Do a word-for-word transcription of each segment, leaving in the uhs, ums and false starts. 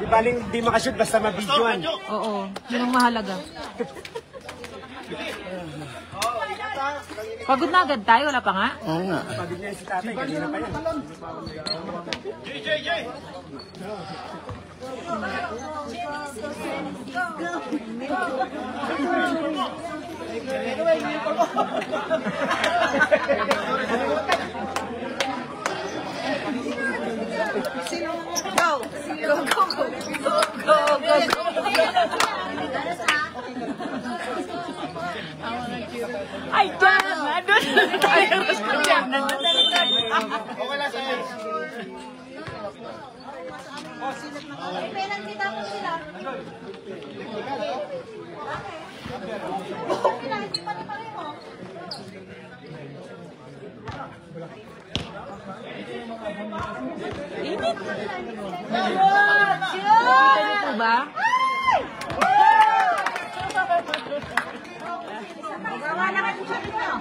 Di baling di makashoot basta mabidyoan. Oo, yun ang mahalaga. Pagod na agad tayo, wala pa nga? Oo nga. Pagod niya si tatay, kanina pa yan. Jay, Jay, Jay! Go! Go, go, go! Go, go, go! Ay, dyan! Nandun! Ay, dyan! Nandun na likod! Okay lang sa'yo. May nagkita mo sila. Hindi pa na pareho. Init! Kita niyo po ba? Magawa na kayo sa dito.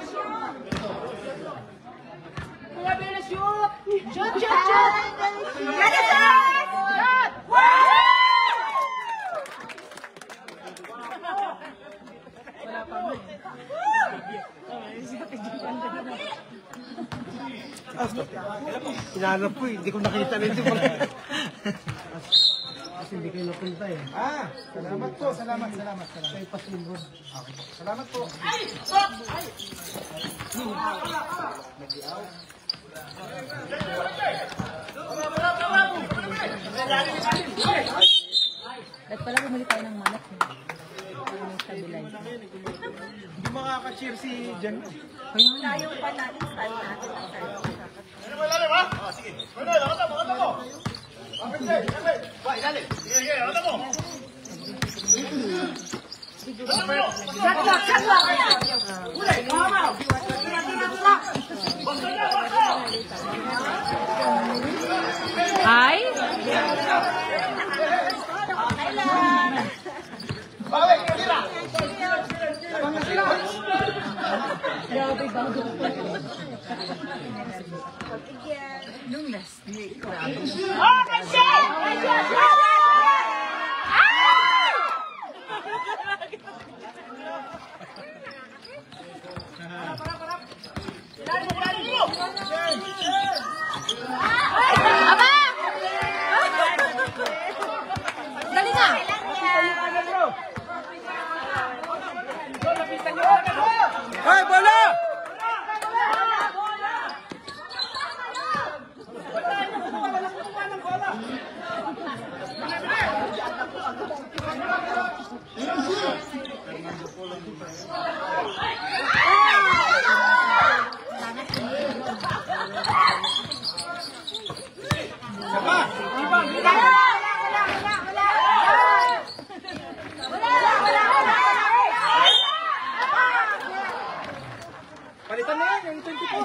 Kuya Bella, shoot! Shoot, shoot, shoot! Yan na sir! Shoot! Wala pa mo. Hinanap ko eh, hindi ko nakita rin ito. Kasi hindi kayo napunta eh. Ah, salamat po, salamat, salamat, salamat. Kay Pasilbo. Okay, salamat po. At pala bumili tayo ng manok. Hindi makaka-cheer si Jan. Layo pa natin. Start natin. Ano ba ilalim ha? Ah, sige. Ano, nakata mo, nakata mo. Bakit Jay? Bakit? Ba, ilalim. Sige, sige, nakata mo. Shot lock! Shot lock! Uli! Mama! Ay? Bakit? Tira! Grabe bago. Nung last week. Oh, kasi! Aba! Dali na! Hoy, bola! Palitan na yan, yung twenty-four.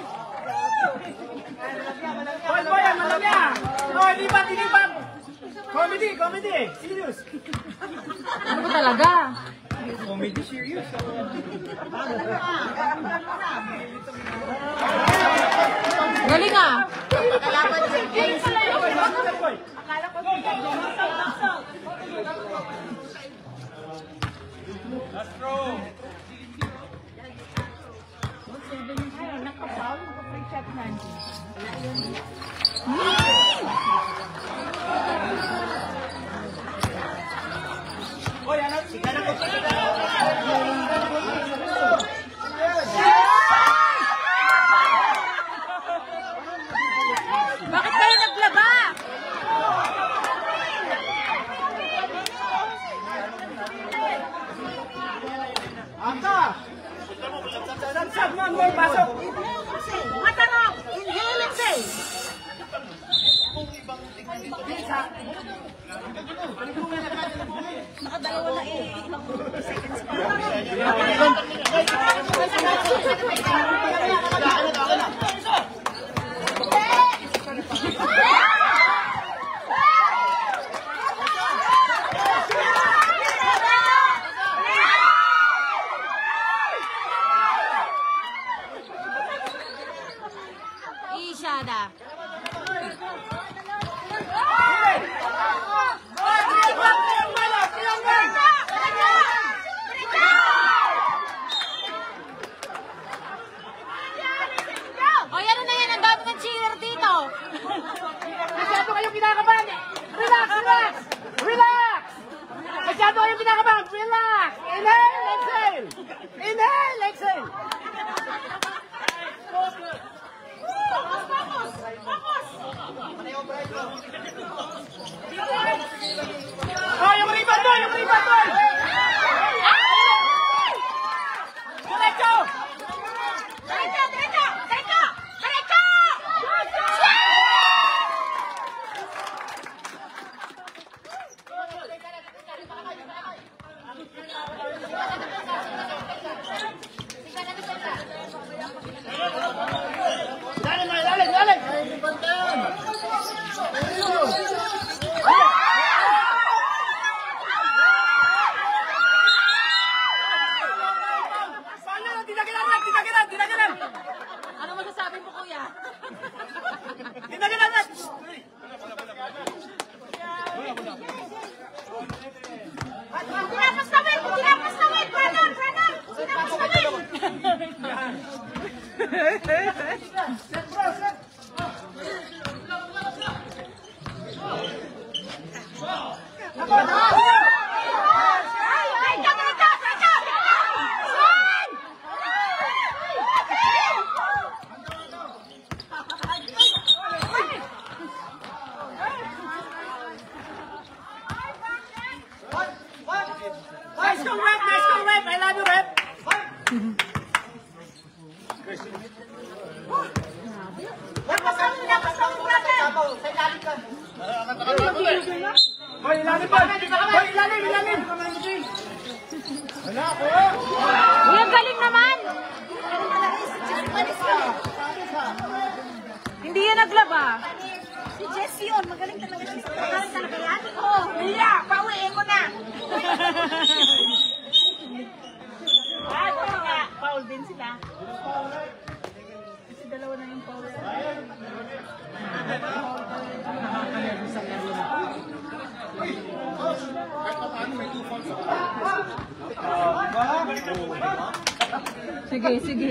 Hoy, boy, yan, malagya. Hoy, lipat, lipat. Comedy, comedy. Serious. Ano ba talaga? Comedy, serious. Galing ah! Kalaban si James. Hoy, ano? Sige na ko. Bakit kayo naglaba? Aka! Sagsag man, boy, pasok! Matanong! Inhale and say! Nakadalawa na eh. Seconds pa. Ishada. pinakabahan. Relax, relax. Relax. Masyado kayong pinakabahan. Relax. Inhale, exhale. Inhale, exhale. Oh, yung rebound doon, yung rebound doon. Diretso. Derecho, derecho, derecho, derecho! Lalim, lalim, lalim. Ano masasabi mo, kuya? Tinapas kawin! Tinapas kawin! Brother! Brother! Tinapas kawin! Ay! Ay! Diretso! Diretso! Yan! Nice go, rep. Nice go, rep. I love you, rep. Lapas kawin! Lapas kawin, brother! Hoy, ilalim pa. Hoy, ilalim, ilalim. Uy, ang galing naman! Hindi yan naglaba. Si Jessie yun, magaling talaga siya. Magaling talaga yan? Oo. Mia, pauwiin ko na. Ah, kasi nga, foul din sila. Kasi dalawa na yung foul. Sige, sige.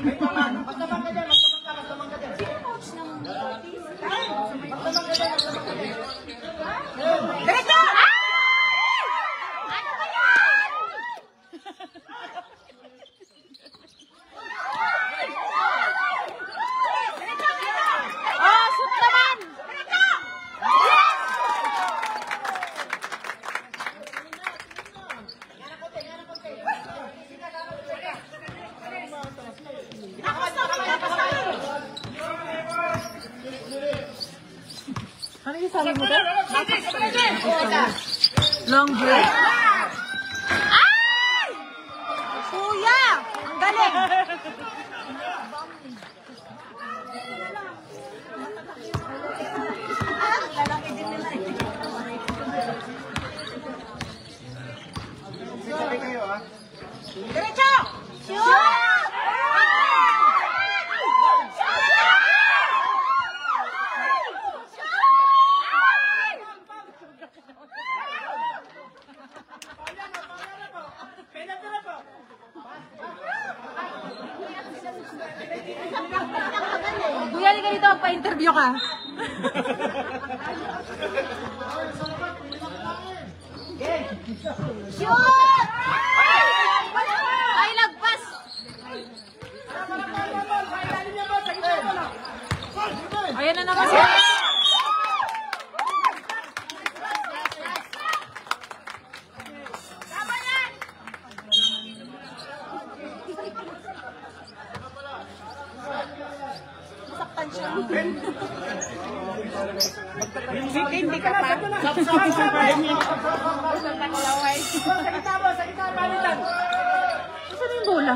Diretso! Ano ba yan? Oh, shoot naman! Ano yung sabi mo doon? Long break. Ay! Kuya! Ang galing! Diretso! Shoot! Kuya, halika dito. Pa-interview ka. Shoot! Ay, lagpas! Ayan na naman siya. Hindi ka pa. Sa gitna mo, sa gitna, palitan. Saan yung bola?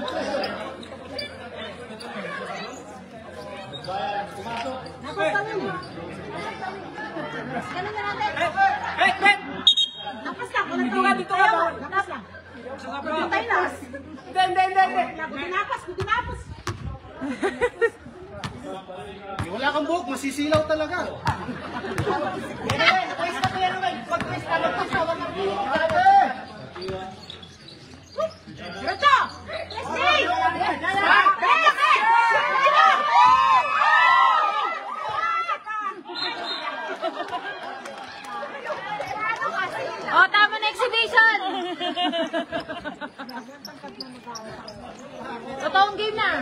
Ganun na natin. Bet, bet. Napas lang. Walang Dito ka, dito ka. Napas lang. Tayo nas. Hindi, hindi, hindi, hindi. Napas, napas. Wala kang buhok, masisilaw talaga. Pwes ka to yan, Ruben. Pag-pwes ka, lagpas ka, wag kang piling. Diretso! Stay! Diretso! Totoong game na.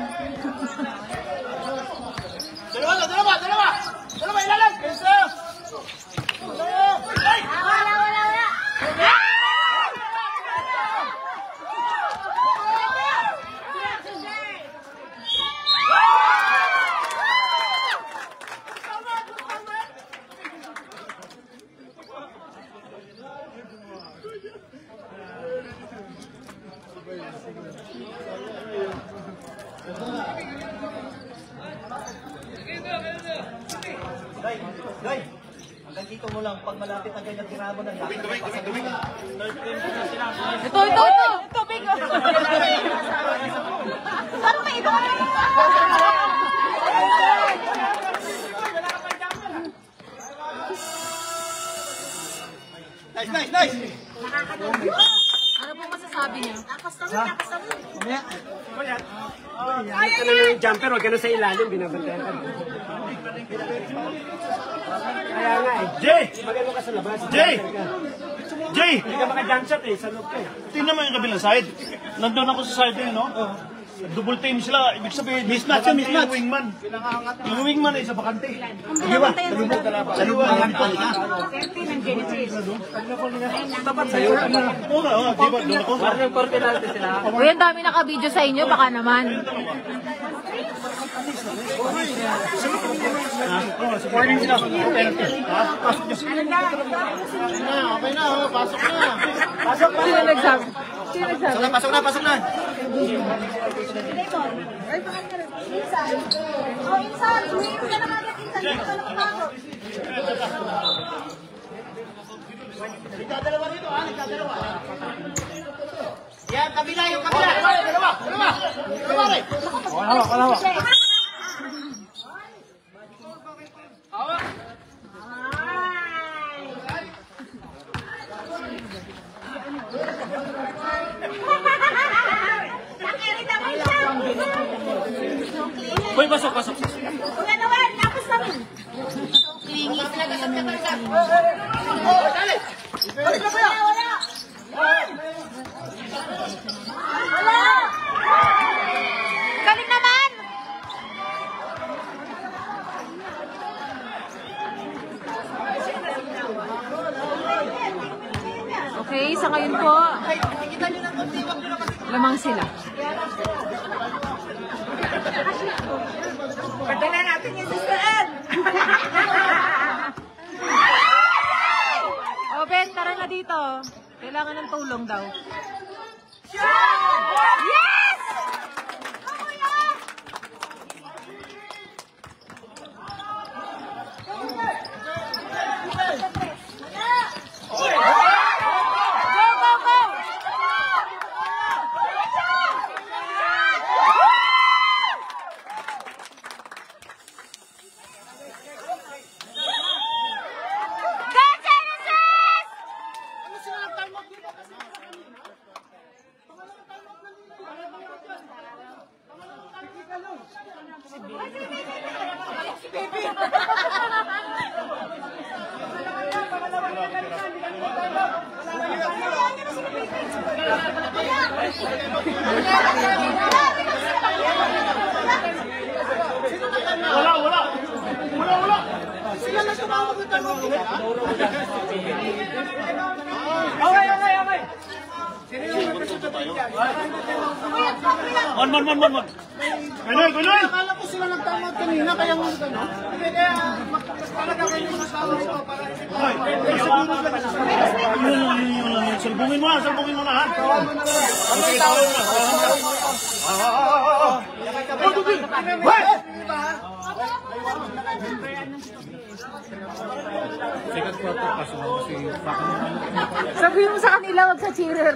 Dalawa, dalawa, dalawa! Dalawa, ilalim! Isa! Ay! Wala, wala, wala. Day, day! Hanggang dito mo lang, pag malapit na ganyan tiramo ng lahat. Tumig, tumig, tumig! Ito, ito, ito. Tubig. Ano ba ito? Nice, nice, nice! Ano po masasabi niyo? Takas kami, takas kami. Ay, ka na yung jumper, huwag ka na sa ilalim, binabantayan ka. Kaya nga eh. Jay! Magano ka sa labas. Jay! Jay! Hindi ka maka-jump shot eh, sa loob ka eh. Tingnan mo yung kabilang side. Nandun ako sa side eh, no? Double team sila. Ibig sabihin, mismatch yun, mismatch. Yung wingman. Yung wingman ay sa bakante. Di ba? Salubog ka na ba? Salubog ka na ba? Tapat sa'yo. Oo nga, oo nga. Di ba? Doon ako. Uy, ang dami naka-video sa inyo, baka naman. Warning sila. Pasok niya. Okay na, oh. Pasok na. Pasok pa. Sino nagsabi? Sino nagsabi? Pasok na, pasok na, pasok na. Insan. Oh, Insan. Humihin ka naman agad, Insan. Hindi ka nakapagod. Nagdadalawa dito, ha? Nagdadalawa. Yan, kabila yung kabila. Dalawa, dalawa. Dalawa. Dalawa rin. Kalawak, kalawak. Nakirita mo siya. Uy, pasok, pasok. Kuya Noel, tapos namin. Klingi talaga sa kapatid. Oh, dali. Wala, wala. Wala. Galing naman! Okay, sa ngayon po, lamang sila. Padala natin yung sister. O, Ben, tara na dito. Kailangan ng tulong daw. Yes! Go, go, go! Go, Genesis! Wala, wala. Wala, wala. Sila na tumawag ng tanong. Okay, okay, okay. Mon, mon, mon, mon, mon. Gunoy, gunoy. Akala ko sila nagtamag kanina, kaya mo gano'n. Hindi, kaya talaga kayo yung masawa ito para Hoy, yun, yun, yun, yun, yun. Salbungin mo na, salbungin mo na, ha? Okay, tawag na. Ah, ah, ah, ah, ah. Oh, tubi. Hoy! Sabi mo sa kanila, wag sa cheerer.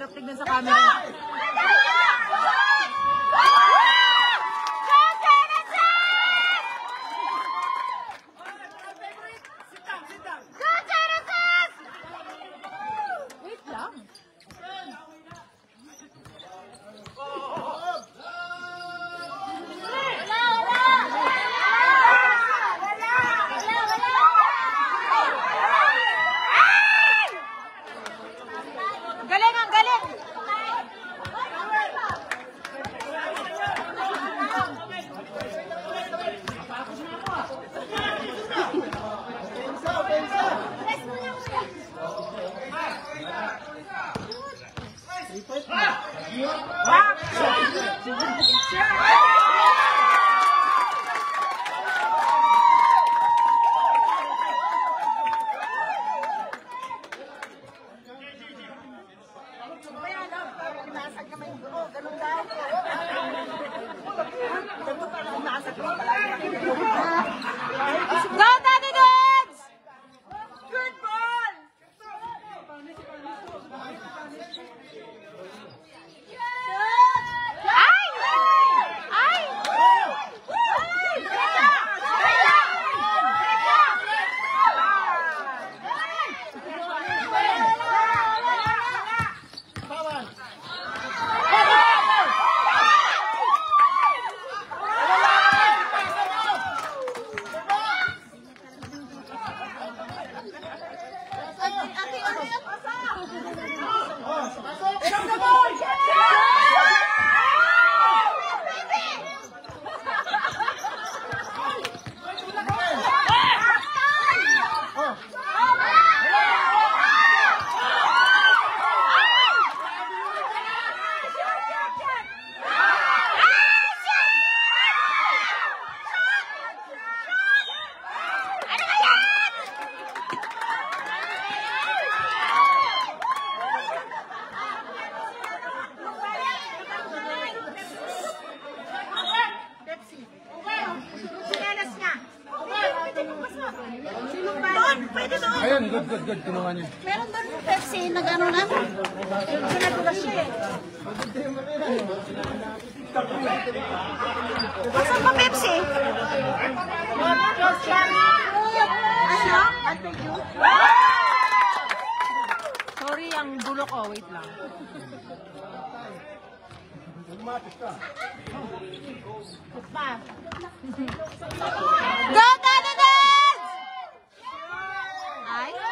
hirap tignan sa camera. Wait lang. Galing ang galing! Go, Daddy Dogs! Good ball! Ay! Ay! Ayun, good, good, good. Kinuha niya. Meron ba ng Pepsi? Nag-ano na? Sinadulas siya eh. Asan ba Pepsi? Ano? Sorry, ang bulok ko. Wait lang. Go, Daddy Dogs! Ay?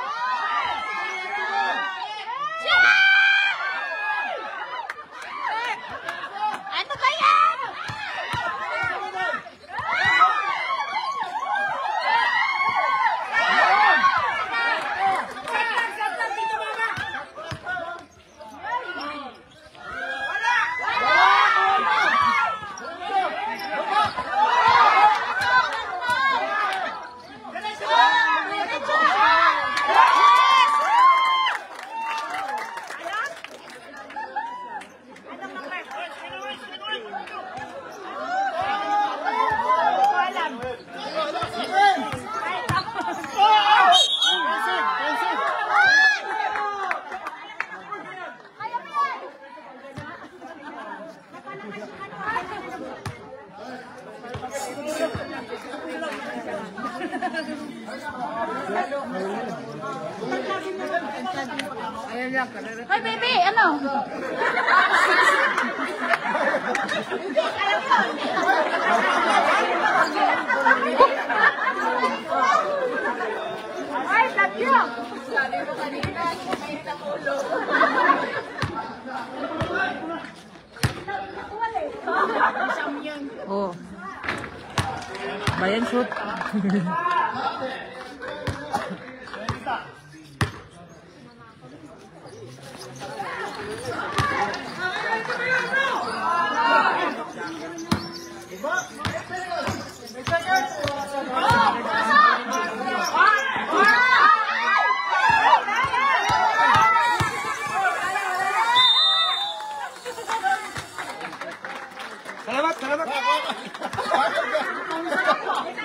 Ano ba yan? Hoy, baby, ano? Ay, love you! Sabi mo kanina, kumait ang ulo. Oh. Bayan shoot. Salamat, salamat.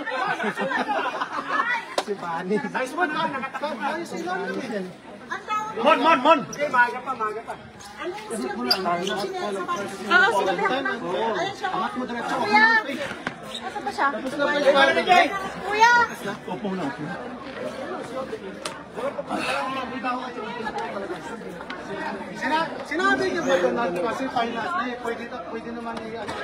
Si Pani. Nice one, nakatakot. Ayos sila. Ang tawag Mon, mon, mon! Okay, maaga pa, maaga pa. Oo, sige, na. Ayun siya. Kuya! Asa ba siya? Kuya! Opo na, opo. Sina, sinabi niyo ba doon natin kasi finance na eh, pwede, pwede naman i- ano,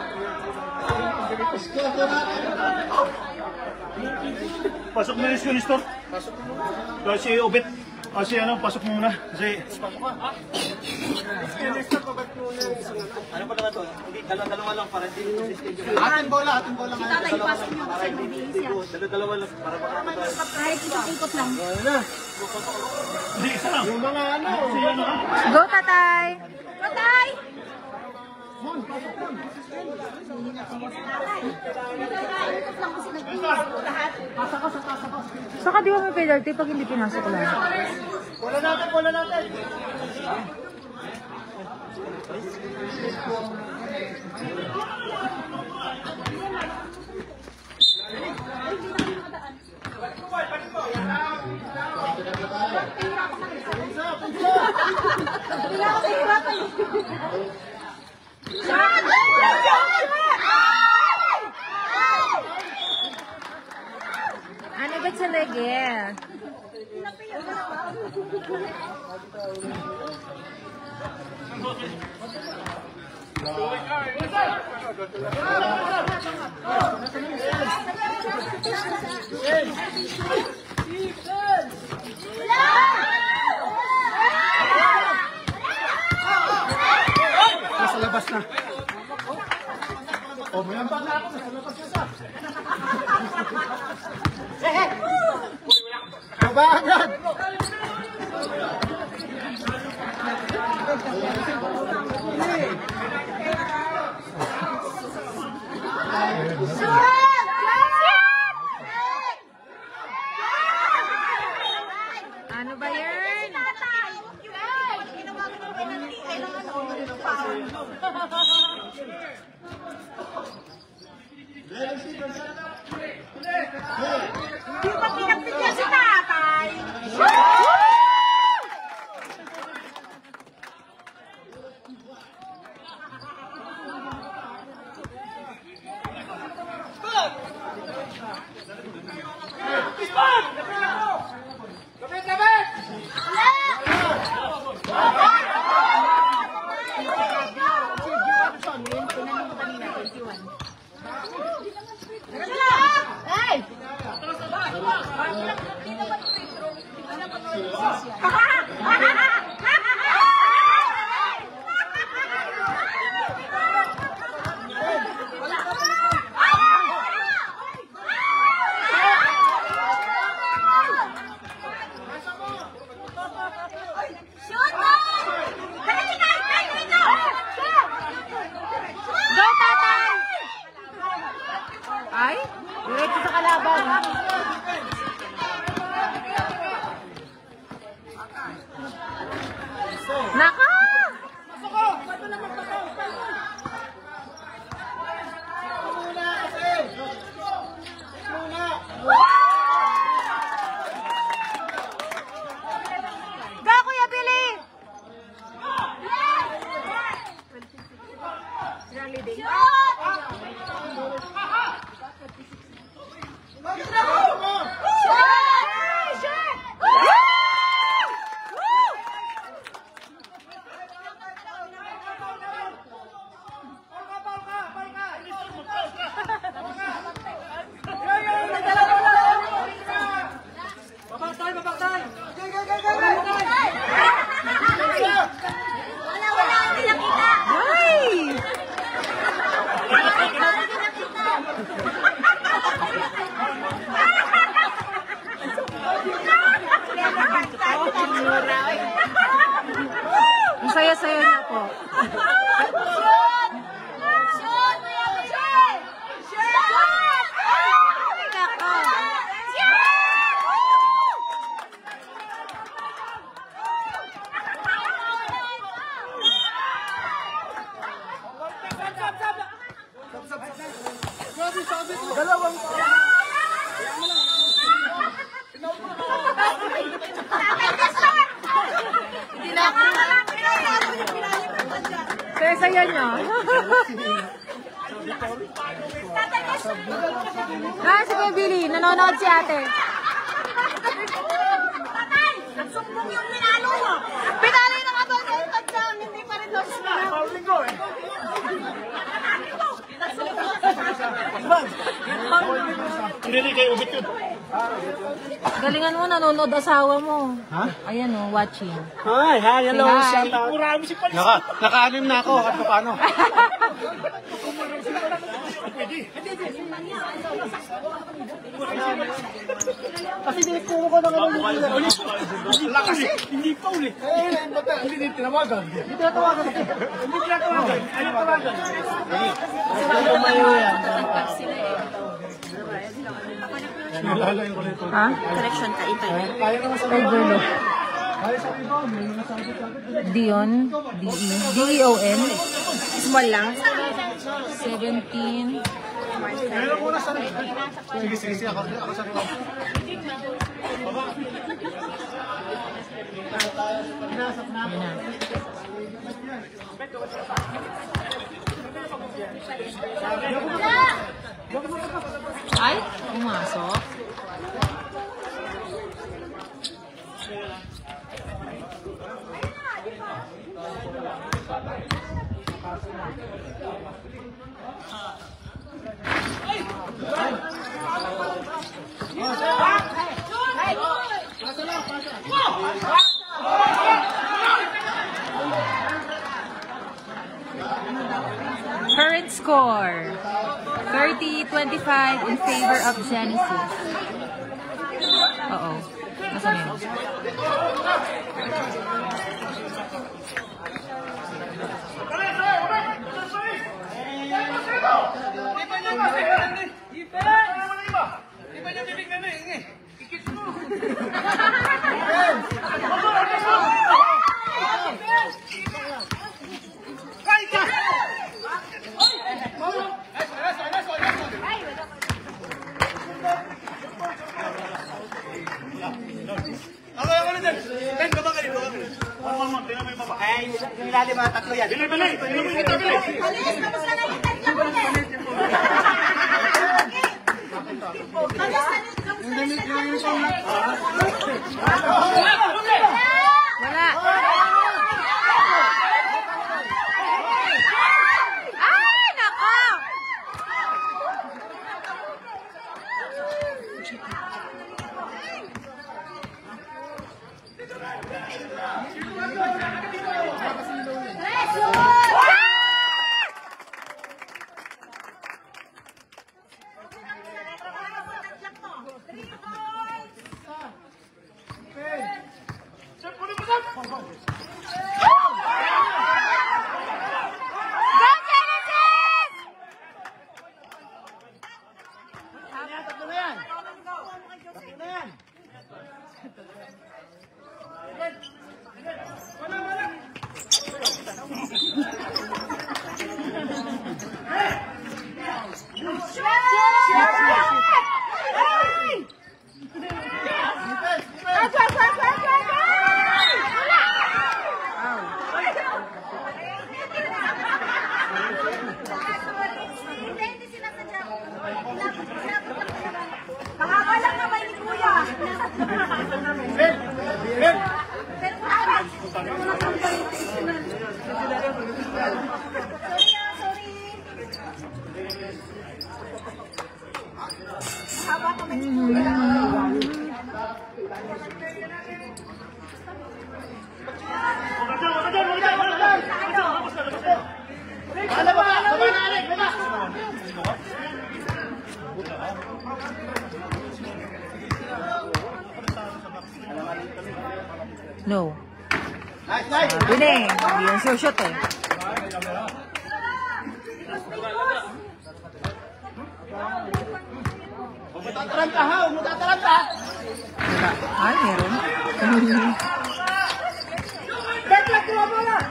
Pasok mo yung school store. Kasi Obet. Kasi ano, pasok mo muna. Kasi... ano pa naman to? Hindi, dalawa-dalawa lang para hindi consistent. Ating bola, ating bola. Si tatay, ipasok niyo kasi mabihis siya. Dalawa-dalawa lang para baka Kahit ikot-ikot lang. Hindi, isa lang. yung mga ano. Kasi ano ha? Go, tatay! Tatay! Saka di ba may penalty pag hindi pinasok lang? Bola natin, bola natin. Ano ba sa lege? Nasa labas na. O, mayan pa na ako. Nasa labas na sa. Baba agad. Ano ba yan? Di ba pinagpigyan si tatay? Kapit, kapit! Hey! Go, tatay! Ay, diretso sa kalaban. Naka! Go, Kuya Billy! Babaktay, babaktay! Wala, wala, hindi nakita. Ay! Ang saya-saya na po. Shoot! Shoot! Shoot! Shoot! Ay, nako. Dalawang Tatay, yan niya. Ah, si Kuya Billy, nanonood si ate. Tatay! Nagsumbong yung minalo mo! Pinali na nga ba sa touchdown, hindi pa rin lost na. Pauling ko eh. Hindi kay Ubit yun. Galingan mo, nanonood asawa mo. Ha? Ayan o, watching. Hi, hi, hello. Hi. Shout out. Marami si Palis. Naka, naka-anim na ako at paano? Kasi dinikuha ko ng ano yung lakas eh. Hindi pa uli. Eh, hindi din tinawagan. Hindi tinatawagan. Hindi tinatawagan. Ano tawagan? Ano tumayo yan? Nilalayo ko nito. Ha? Correction ka, ito. Kaya naman sa Overlo. Kaya sa iba, may mga sabi-sabi. Dion, D E D E O N, Small lang. seventeen. Meron ko na sa rin. Sige, sige, sige. Ako, ako sa rin. Ayan na. Ay, pumasok. Current score, thirty twenty-five in favor of Genesis. Uh-oh. Nasaan yun? Nilali mga tatlo yan. Bili, bili. Bili mo ito, bili. Alis, kamusta na yung tatlo mo eh? Alis, alis, kamusta na yung tatlo mo eh? Wala. Ay, nako! Nakakalang kamay ni Kuya. Pero parang, sorry ah, sorry. Mahaba kamay ni Kuya. No. Nice, nice. Sabi na eh. Hindi yan shoot eh. Mutataranta ha, mutataranta. Wala. Ay, meron. Backlat ko mo na.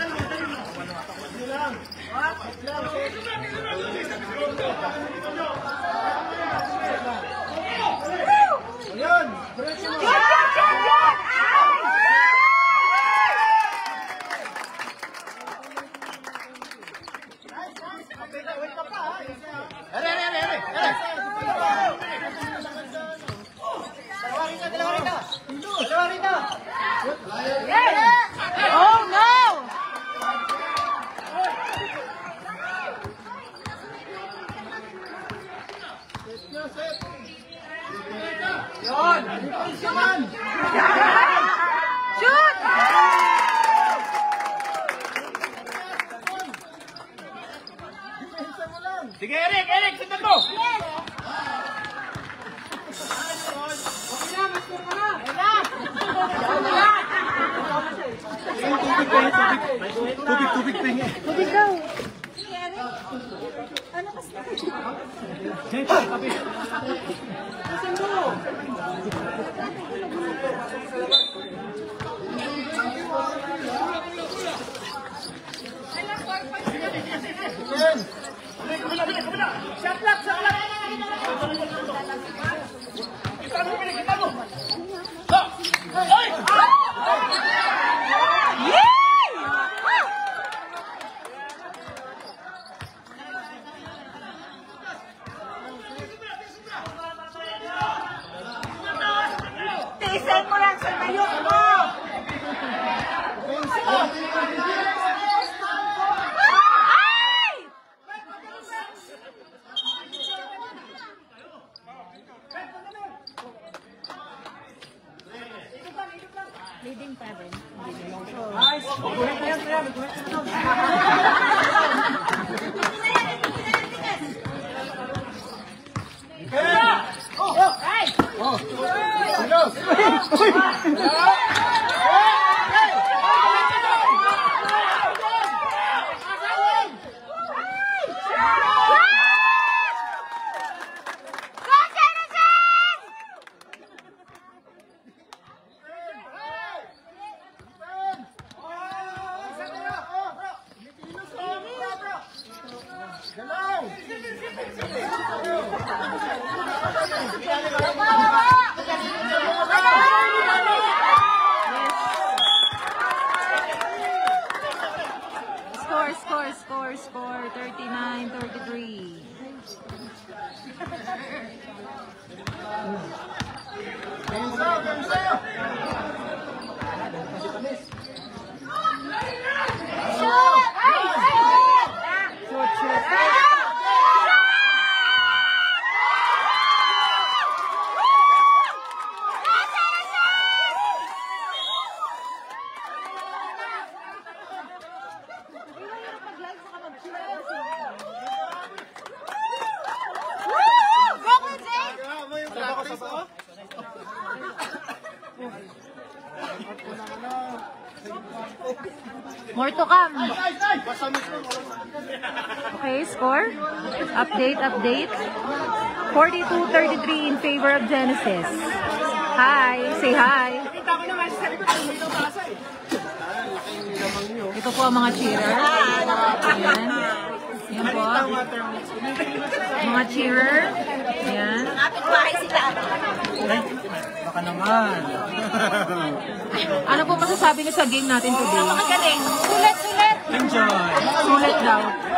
Ayun. Oh no! Yun! Defense naman! Shoot! Defense mo lang! Sige, Eric! Eric! Sundan mo! Tubig, tubig, pingi. Tubig daw. Ano kasi? Tiisin mo lang sa tayo mo! Ay! Leading pa rin. Nice! Magulit na yan, kaya. Magulit na yan. Oh! Oh! Ay! Oh! Serious! Score, score, score, score. thirty-nine thirty-three. Shoot, shoot. More to come. Okay, score. Update, update. forty-two thirty-three in favor of Genesis. Hi, say hi. Ito po ang mga cheerer. Ayan. Yan po. Mga cheerer. Ayan. Kapit bahay sila. Baka naman. Ano po masasabi niyo sa game natin today? Magaling. Sulit, sulit. Enjoy! Sulit daw.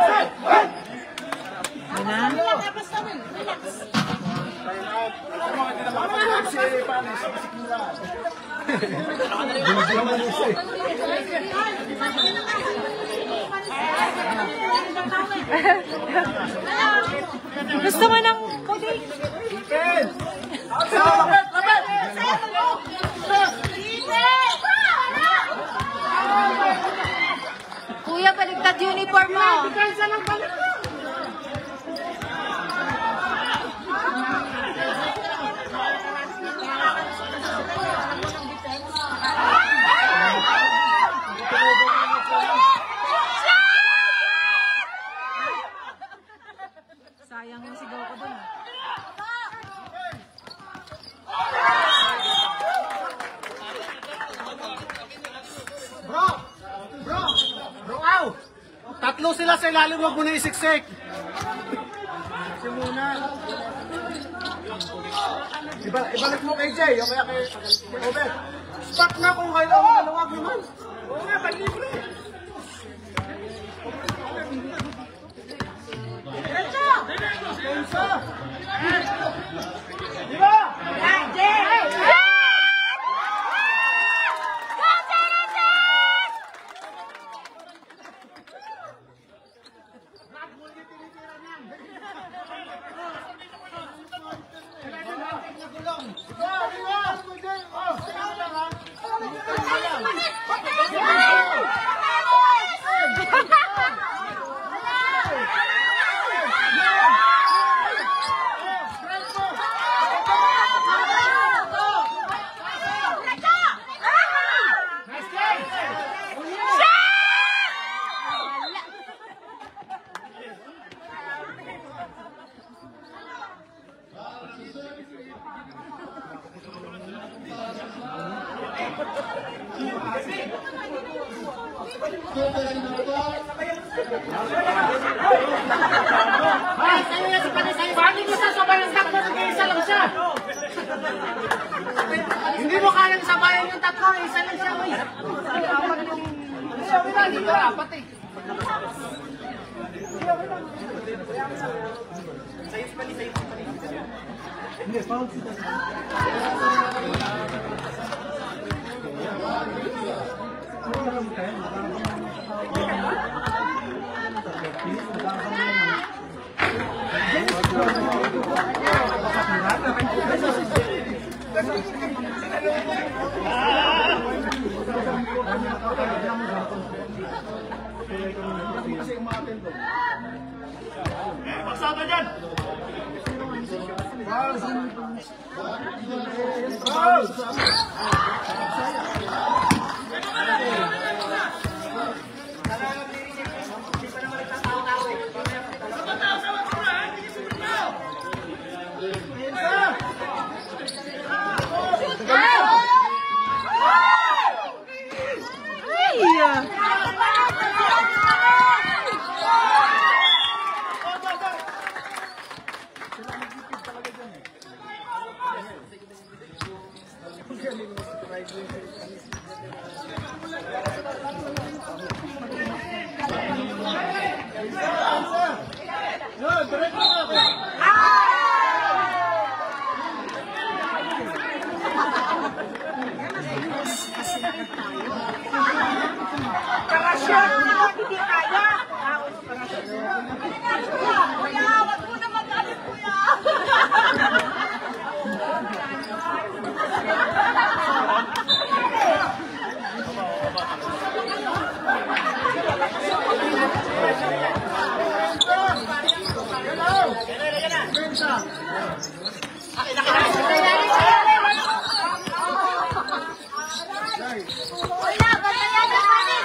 Ayan na. Tapos naman. Relax. Gusto mo ng puti? Kuya, baligtad uniform mo. Sayang yung sigaw ko dun. Bro! Bro! Bro, ow! Tatlo sila sa ilalim, wag mo na isiksik. Kasi muna. Iba, ibalik mo kay Jay, o kaya kay Obed. Stop na kung kailangan dalawa, naman. Oo nga, balik mo na eh. Diretso! Diretso! Di ba? Jay! Ay, sa'yo yan si Panay, sa'yo. Bakit mo sasabayan ang takbo? Nag-iisa lang siya. Hindi mo kayang sabayan yung tatlo, isa lang siya. Ay, apat yung... Sabi na, dito apat eh. Hindi, foul sila. Pagsama dyan! Hindi kaya. Kuya, wag mo na magalit, kuya. Kuya, ganyan na natin.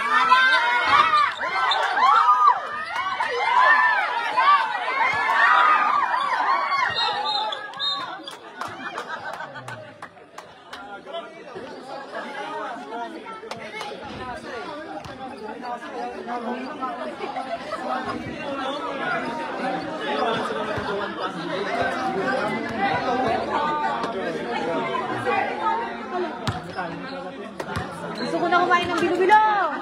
Gusto ko na kumain ng bilo-bilo.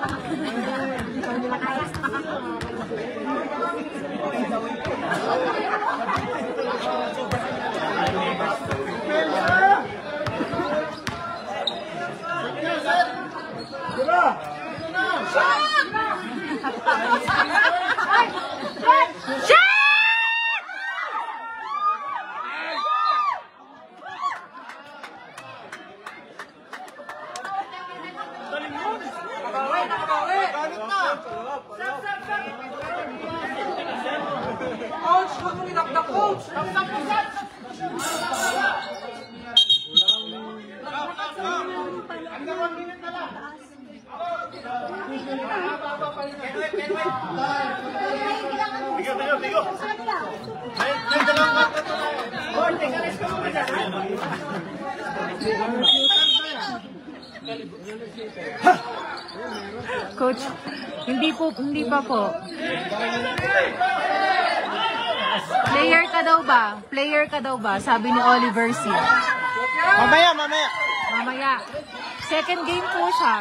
Coach, huwag mong inakdak, coach. Tigo, tigo, tigo! May, may dalawang kata to. Coach, hindi po, hindi pa po. Player ka daw ba? Player ka daw ba? Sabi ni Oliver C. Mamaya, mamaya. Mamaya. Second game po siya.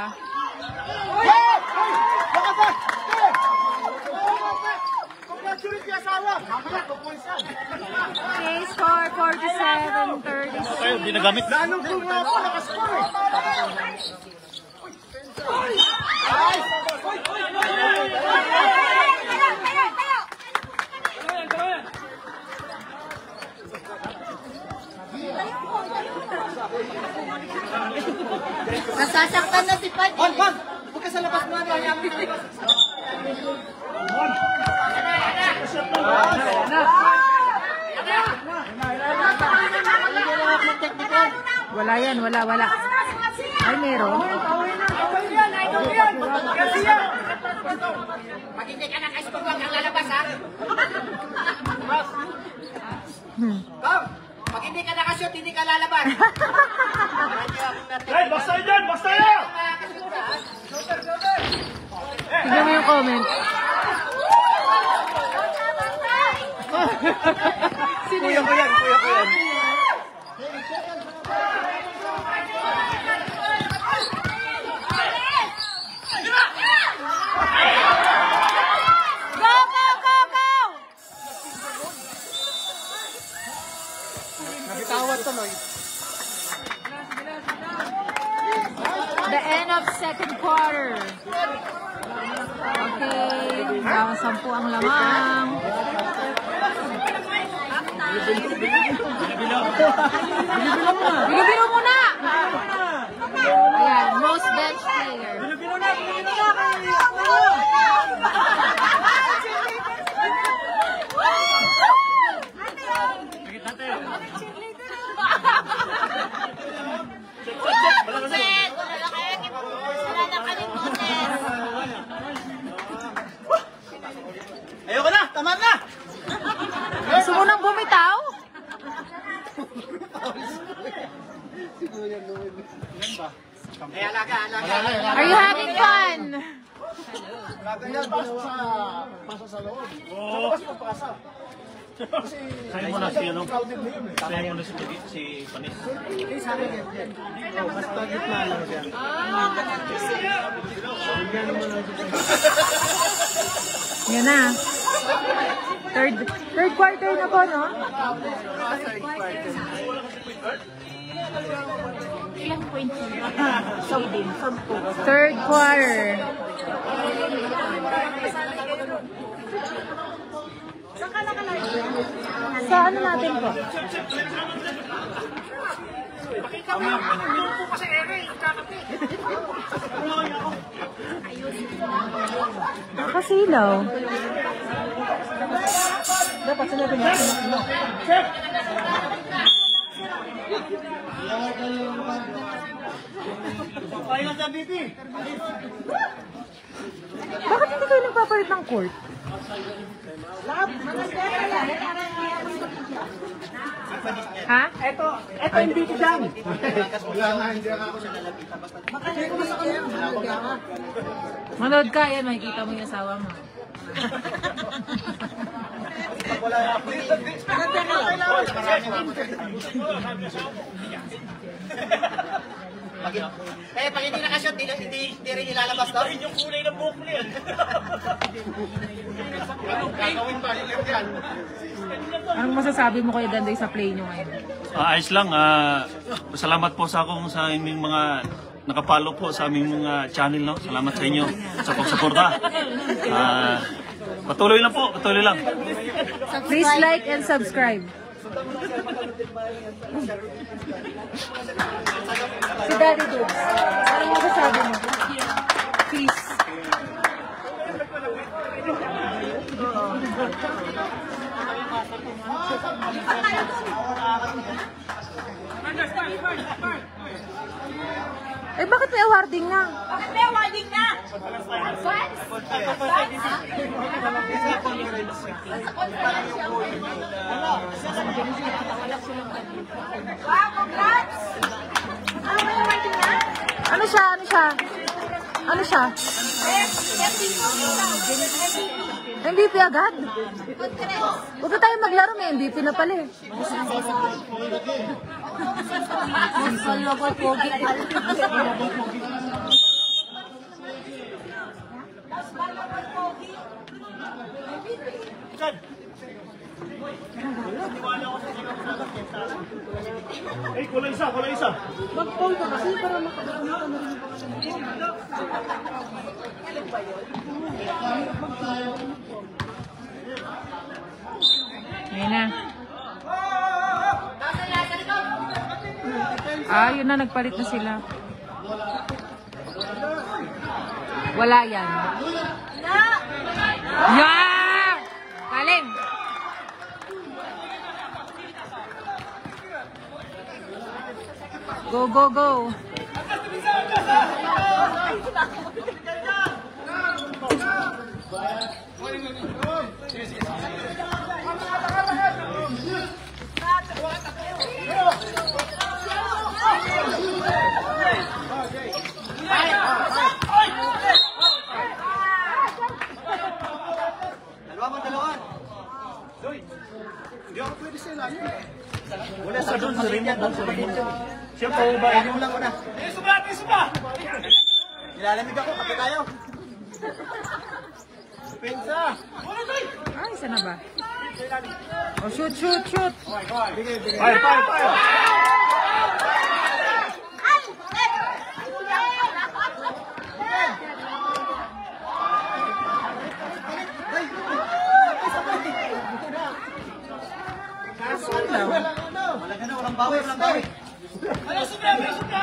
Okay, score forty-seven thirty-six. Kayo, di nagamit. Anong kung nga po nakascore eh? Nasasaktan na si Pat. Juan, Juan! Huwag ka sa labas mo. Hayaan mo. Wala yan, wala, wala. Ay, meron. Pag hindi ka naka-score, huwag kang lalabas, ha? Hmm. Pag hindi hindi ka nakashoot, hindi ka lalabas. Hey, basta dyan! Basta yan! Tignan mo yung comment. Kuya ko yan, kuya ko yan. Go, go, go, go! Nagtawad tuloy. The end of second quarter. Okay. Ang sampu ang lamang. Bilo-bilo muna! Ayan, most bench player. Ayoko na, tama na! Gusto mo nang bumitaw? Eh, alaga, alaga. Are you having fun? Alaga yan, pasa sa, pasa sa loob. Sa labas mo, pasa. Sa'yo mo na si ano? Sa'yo mo na si, si Panis. Basta gitna lang siya. Yan na. Third, third quarter na po, no? Ilang points yun? Saudi, from two. Third quarter. Saan ka nakalagay? Sa ano natin po? Nakasilaw. Dapat sinabi niya. Kaya na sa B P. Bakit hindi kayo nagpapalit ng court? Ha? Ito, ito yung B P dyan. Wala na, hindi ako sa lalapita. Hindi ko masakit. Manood ka, yan, makikita mo yung asawa mo. Wala na ako. Eh, pag hindi nakashot, hindi, hindi, hindi rin ilalabas to? Yung kulay ng buhok mo yan. Gagawin ba? Yan. Anong masasabi mo kayo Danday sa play nyo ngayon? Ah, ayos lang. Ah, salamat po sa akong sa inyong mga nakapalo po sa aming mga channel. No? Salamat sa inyo sa pagsuporta. Ah, patuloy lang po. Patuloy lang. Please like and subscribe. Si Daddy Dubs, anong masasabi mo? Please. Eh, bakit may awarding na? Bakit may awarding na? Advance? Wow, congrats! Ano may awarding na? Ano siya? Ano siya? Ano siya? M V P agad? Huwag na tayo maglaro, may M V P na pala eh. Eh, kulay isa, kulay isa. Mag-call ka kasi para makakita na rin. Ayun na. Ah, yun na, nagpalit na sila. Wala yan. Yeah! Galing! Go, go, go! Siya po ba? Hindi mo lang ko na. Iso ba? Iso ba? Nilalamig ako. Kapit tayo. Pensa. Ay, isa na ba? Oh, shoot, shoot, shoot. Fire, fire, fire. Wala na, walang bawi, walang bawi. Ano sumya, ano sumya?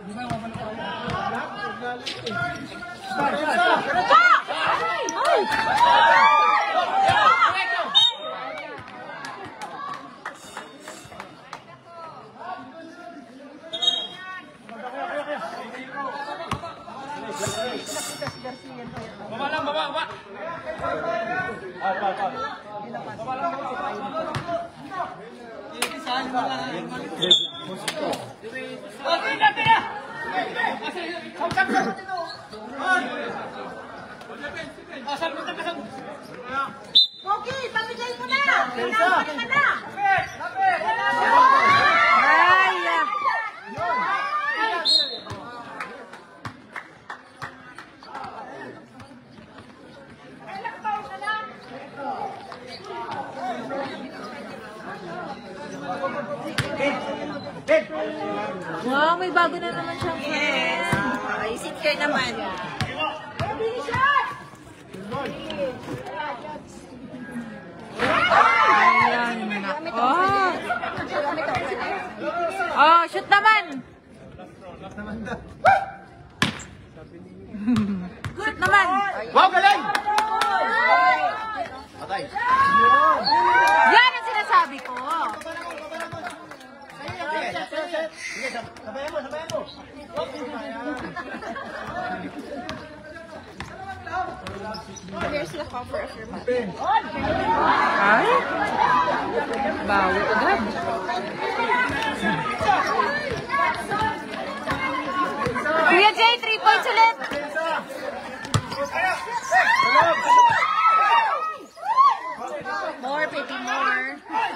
Baba lang, baba, baba. Ah, pa, pa. Baba lang, baba. Okay, natin na! Okay, pamigay mo na! Pinapagay ka na! Ay, ah. Wow, may bago na naman siyang friend. Isip kayo naman. Ayan. Oh. Oh, shoot naman. Shoot naman. Wow, galing! Patay. Yan ang sinasabi ko. Sige, sabayan mo, sabayan mo. Here's the cover of your mouth. Ay. Bawi agad. Kuya Jay, three points ulit. More, baby, more.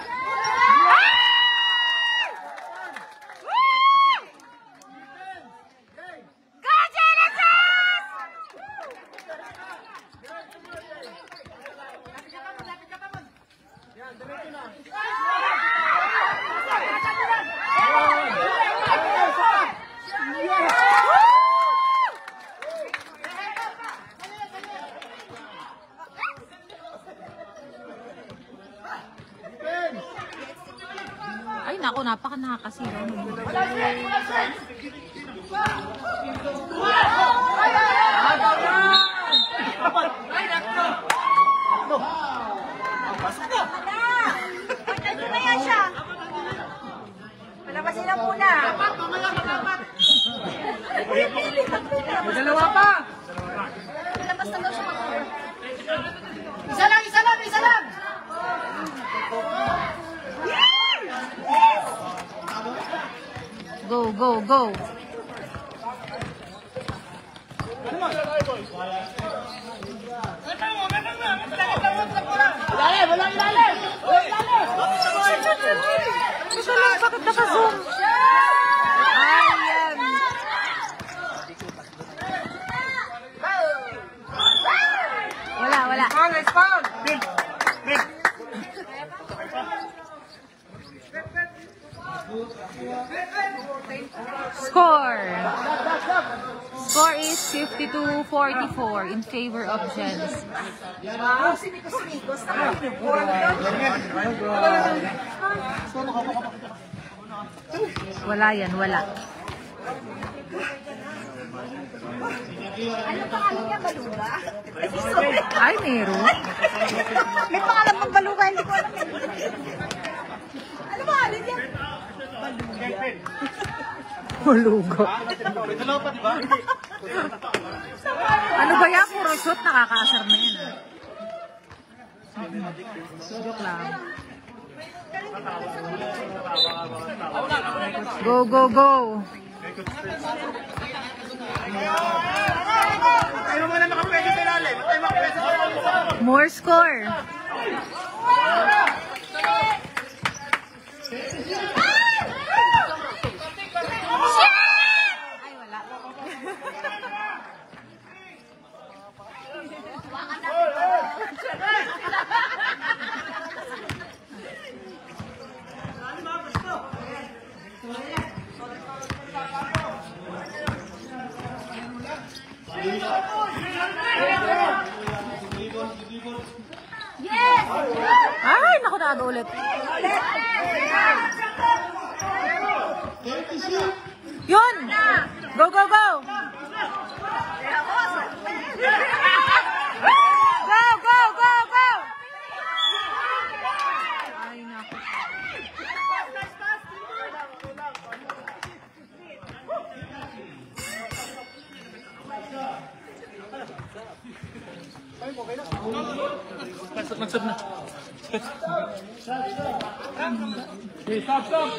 Ay, naku, napaka nakakasira. Pagkakita na yan siya. Palabasin na muna. May dalawa pa. Palabas na daw siya. Isa lang, isa lang, isa lang. Go, go, go. Ilalim, walang ilalim! Ito lang, bakit naka-zoom? Ayan. Wala, wala. Score. Score is fifty-two forty-four in favor of Genesis. Wala yan, wala. Ano pangalan niya, Baluga? Ay, meron. May pangalan pang Baluga, hindi ko alam. Ano pangalan niya? Hulugo. Dalawa pa, di ba? Ano ba yan? Puro shoot, nakakaasar na yan. Ah. Joke lang. Go, go, go. Tayo mo na makapwede sa ilalim. Tayo makapwede sa ilalim. More score. Ah! Yes! Ay, naku, naaga ulit. Yun! Go, go, go! Go, go, go, go! Ay, naku. Magsab na. Okay, stop, stop.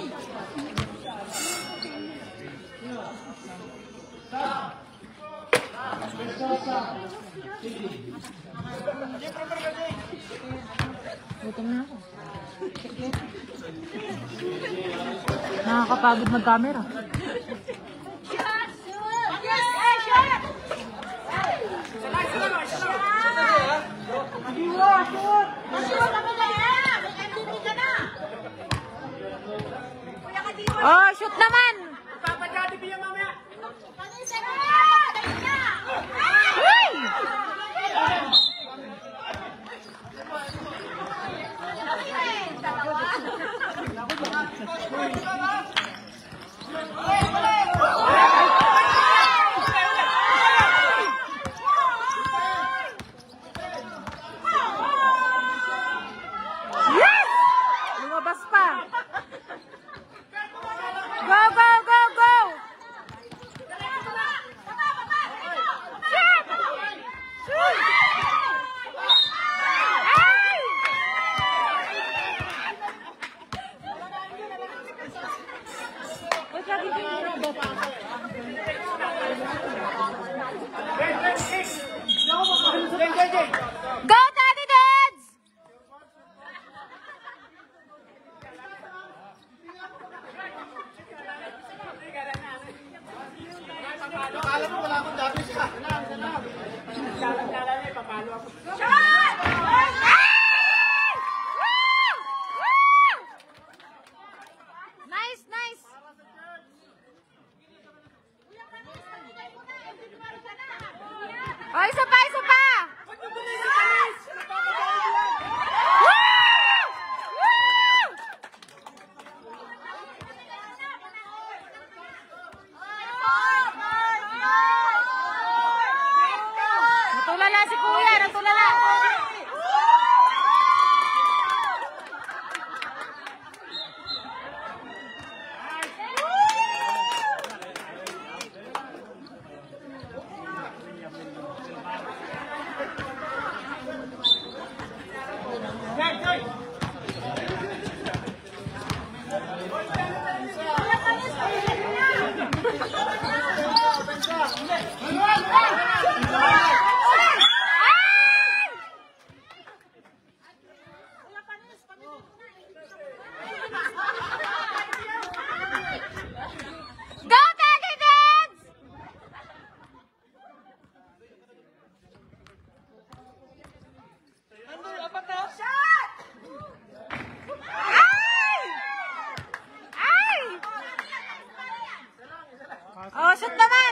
Gutom na ako. Nakakapagod mag-camera. Shot! Yes! Eh, shot! Shoot! Ako na yan! M V P ka na! Kuya ka dito! Oh, shoot naman! Papadati biya mamaya. Pag-isa na! Tayo na! Uy! Yes! Lumabas pa. Go, go, go, go! Ay! Ba't lagi kayo lumabas? Go, Daddy Dads! Akala mo wala akong dati siya. Nice, nice. Oh, isa pa, isa pa. Woo! Woo! Natulala si Kuya, natulala. Go, Daddy Dads! Ay! Ay! Oh, shoot naman!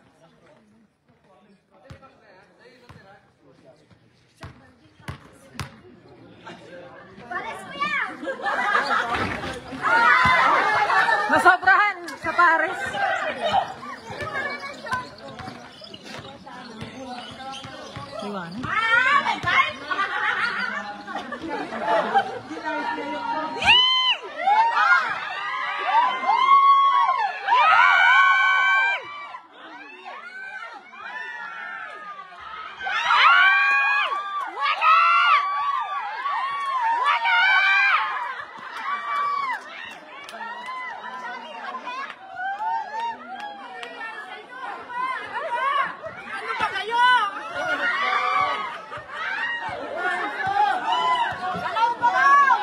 Pares mo yan! Nasobrahan sa pares. Iwan. Ah! May bite! Wala! Wala! Ano ba kayo? Galaw ba kayo?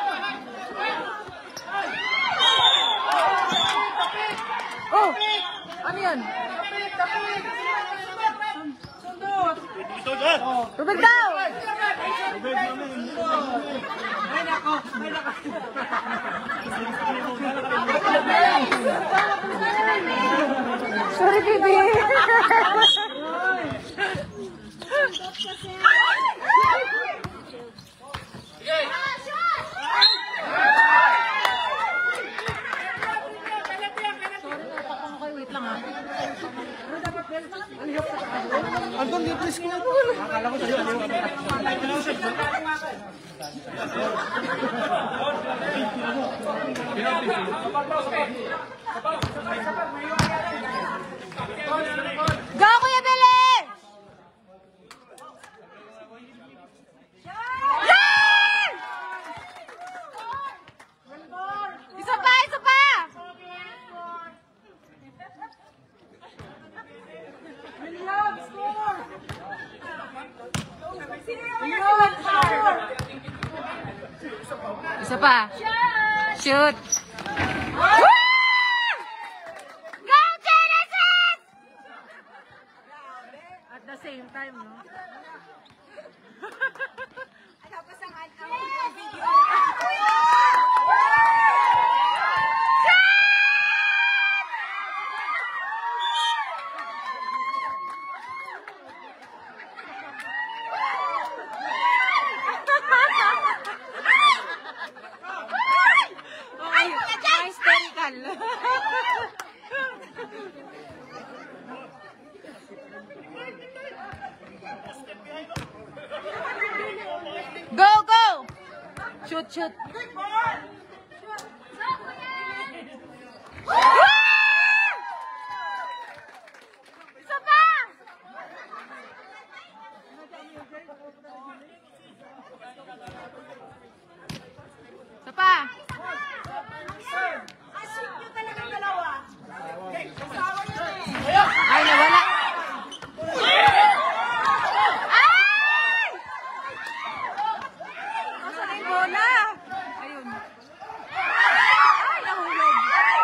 Oh! Ano yan? Tubig daw! Sorry, baby. Andun yung press ko. Akala ko sa'yo. Go, Kuya Bele! Yan! Isa pa, isa pa! Isa pa. Shoot! Woo! Go, Genesis! At the same time, no? Nice technical. Go, go! Shoot, shoot. Isa pa! Isa pa! Ay, nawala. Ay! Nasaan na yung bola? Ayun. Ay, nahulog.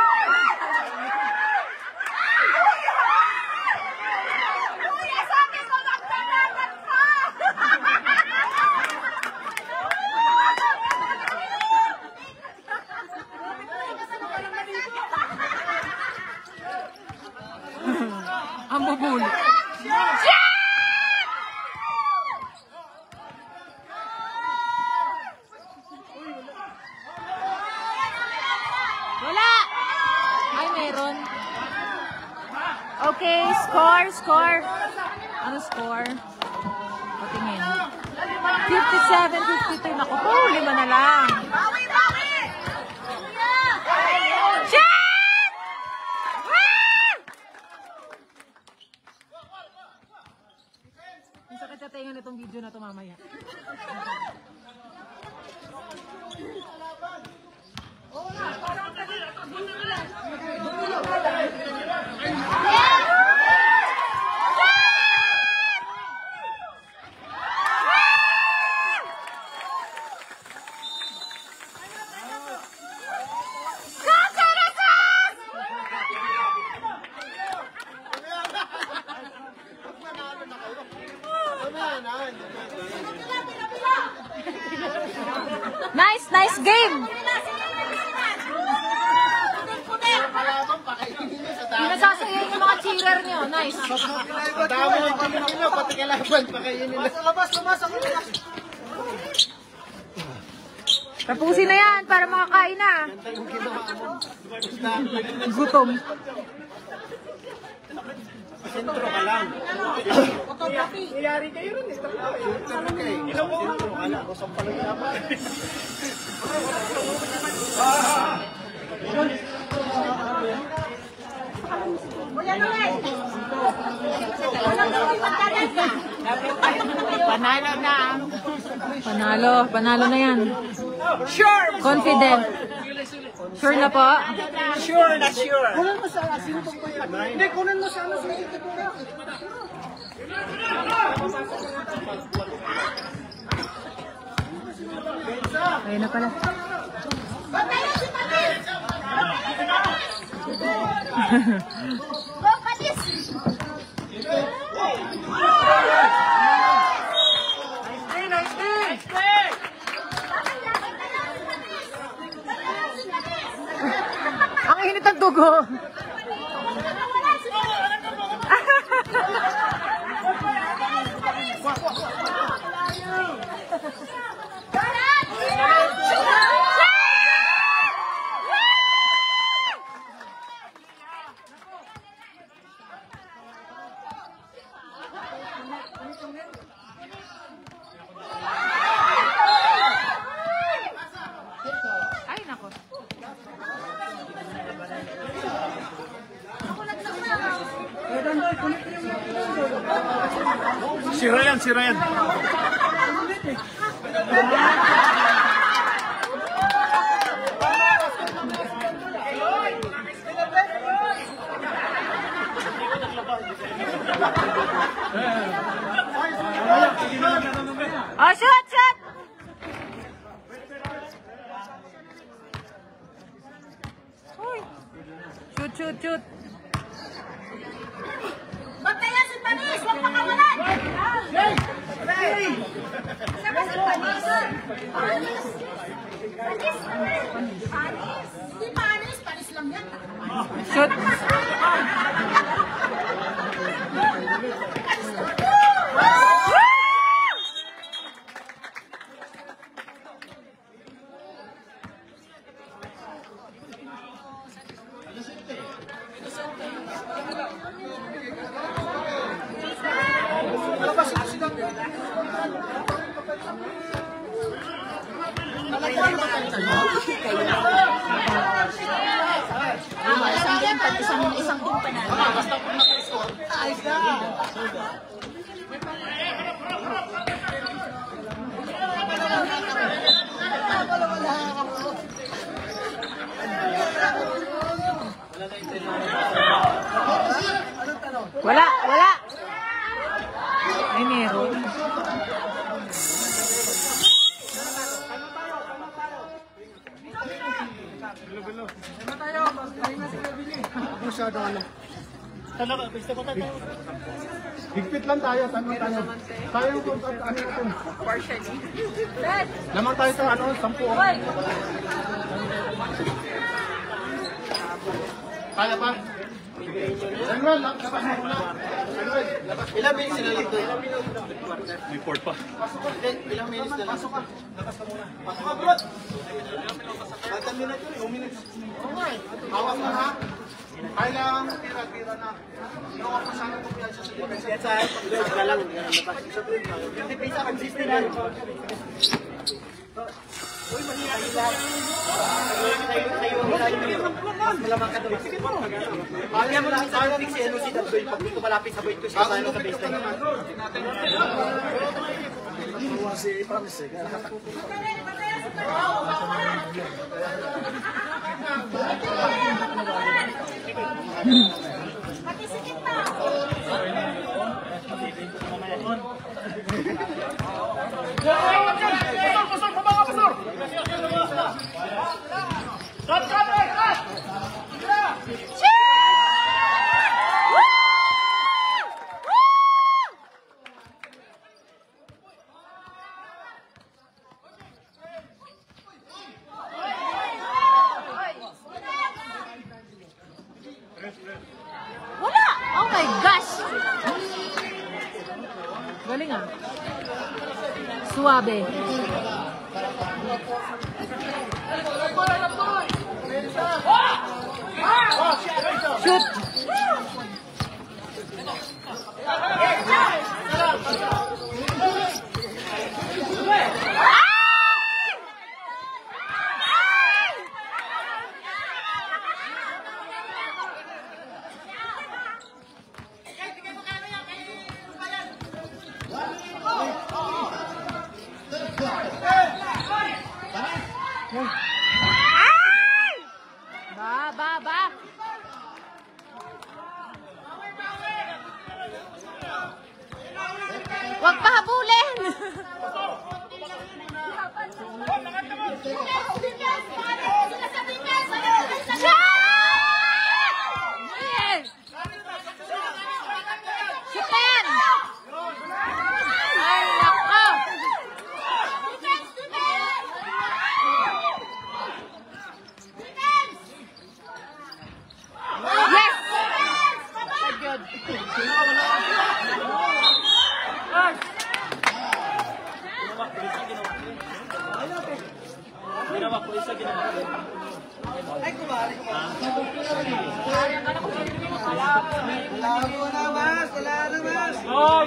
Kuya, sabi ko, magtanagan ka! Ang bubul. Wala! Ay, meron. Okay, score, score. Ano score? Patingin. fifty-seven fifty-two. Naku po, lima na lang. Bawi, bawi! Shot! Woo! Ang sakit sa tenga nitong video na to mamaya. Nice, nice game! Pinasasayang yung mga cheerer nyo. Nice. Damo ang Pilipino, pati kalaban, pakainin nila. Labas, labas, ako nila. Tapusin na yan para makakain na. Gutom. Sentro ka lang. Iyari kayo rin eh. Sentro ka eh. Sentro ka lang. Kusang pala yung naman. Panalo na. Panalo. Panalo na yan. Sure. Confident. Sure na po? Sure na sure. Kunan mo sa sino pang bayan? Hindi, kunan mo sa ano sa Ayun na pala. Go, Patis! Ang init ng dugo. Si Ryan, si Ryan. Oh, shoot, shoot! Uy. Shoot, shoot, shoot. Bantayan si Panis! Huwag makawalan! Sama si Panis! Panis! Panis! Panis! Hindi Panis! Panis lang yan! Shoot. Isang game pa, isang isang game pa na. Ayos na. Wala, wala. Ay, meron. Masyadong ano. Talaga, pista pa tayo. Higpit lang tayo, tanong tayo. Tayo kung ano natin. Naman tayo sa ano, sampu. Kaya pa? Manuel, labas mo muna. Manuel, labas. Ilang minutes na lang doon? May port pa. Ilang minutes na lang? Pasok ka. Labas ka muna. Pasok ka, bro. Batang minutes yun, two minutes. Okay. Hawas na ha. Kailangan tira-tira na. Yung ako sana kumpiyansa sa defense. Yan sa pag-break ka lang. Yung defense sa consistent na. Uy, maniya lang. Mas malamang ka daw. Kaya mo lang sa fix si N O C at Boy. Pag di ko malapit sa Boy ko siya sa ano sa baseline. Si Promise. Patisikit pa! Pasor, pababa, pasor! Cut, cut, cut! Wala! Oh my gosh! Galing ah. Suwabe. Shoot! Ba, ba, ba. Huwag pa habulin. Yes! Japan! Ay, nako! Yes! Good. Ginawa ko isa ginawa. Ay, kumari ko. Wala mo na, mas. Wala na, mas. Hoy!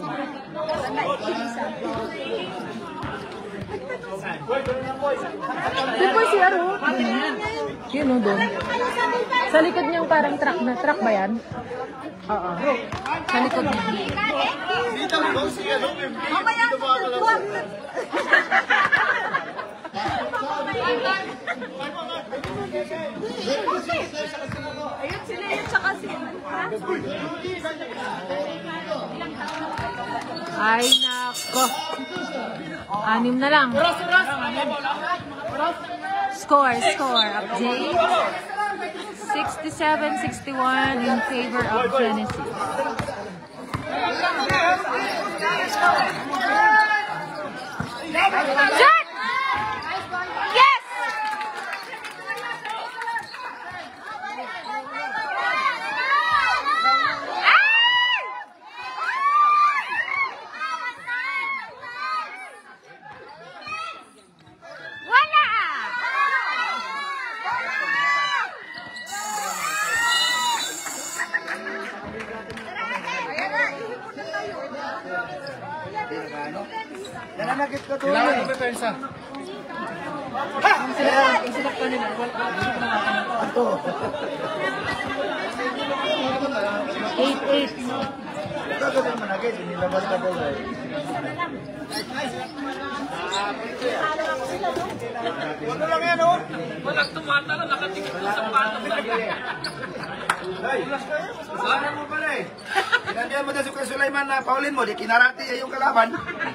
Doon po si Aro. Yun o, doon. Sa likod niyang parang truck na. Truck ba yan? Oo. Sa likod niya. Mamaya huwag. Ayun sila yun, tsaka sila. Ay, nako. Anim na lang. Score, score. Update. sixty-seven sixty-one in favor of Genesis. Shot! Yes! Wala! Nananagit ka doon. Kailangan ko pensa. Ha! Isilap ka nila. Ito. eight eight. Ito ka doon managit. Inilabas ka doon. Ano lang yan, oh? Walang tumata na nakatingin ko sa pato. Ay, sana mo pala eh. Pinandiyan mo na si Kuya Sulaiman na paulin mo, di kinarati yung kalaban.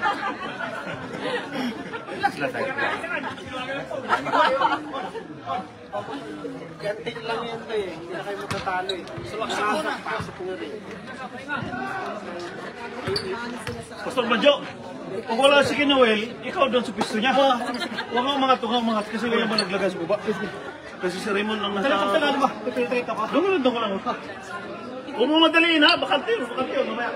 Relax lang tayo. Ganting lang yan to eh. Hindi na kayo matatalo eh. Sulak-sulak pa sa puri. Pastor Banjo, kung wala si Kinuel, ikaw doon sa pisto niya. Huwag kang mga tungang mga kasi wala naman naglagay sa baba. Kasi si Raymond ang nasa... Talakap na ba? Pipilitate ako. Doon ka lang, doon ka lang. Huwag mo madaliin ha, bakante yun, bakante yun, mamaya.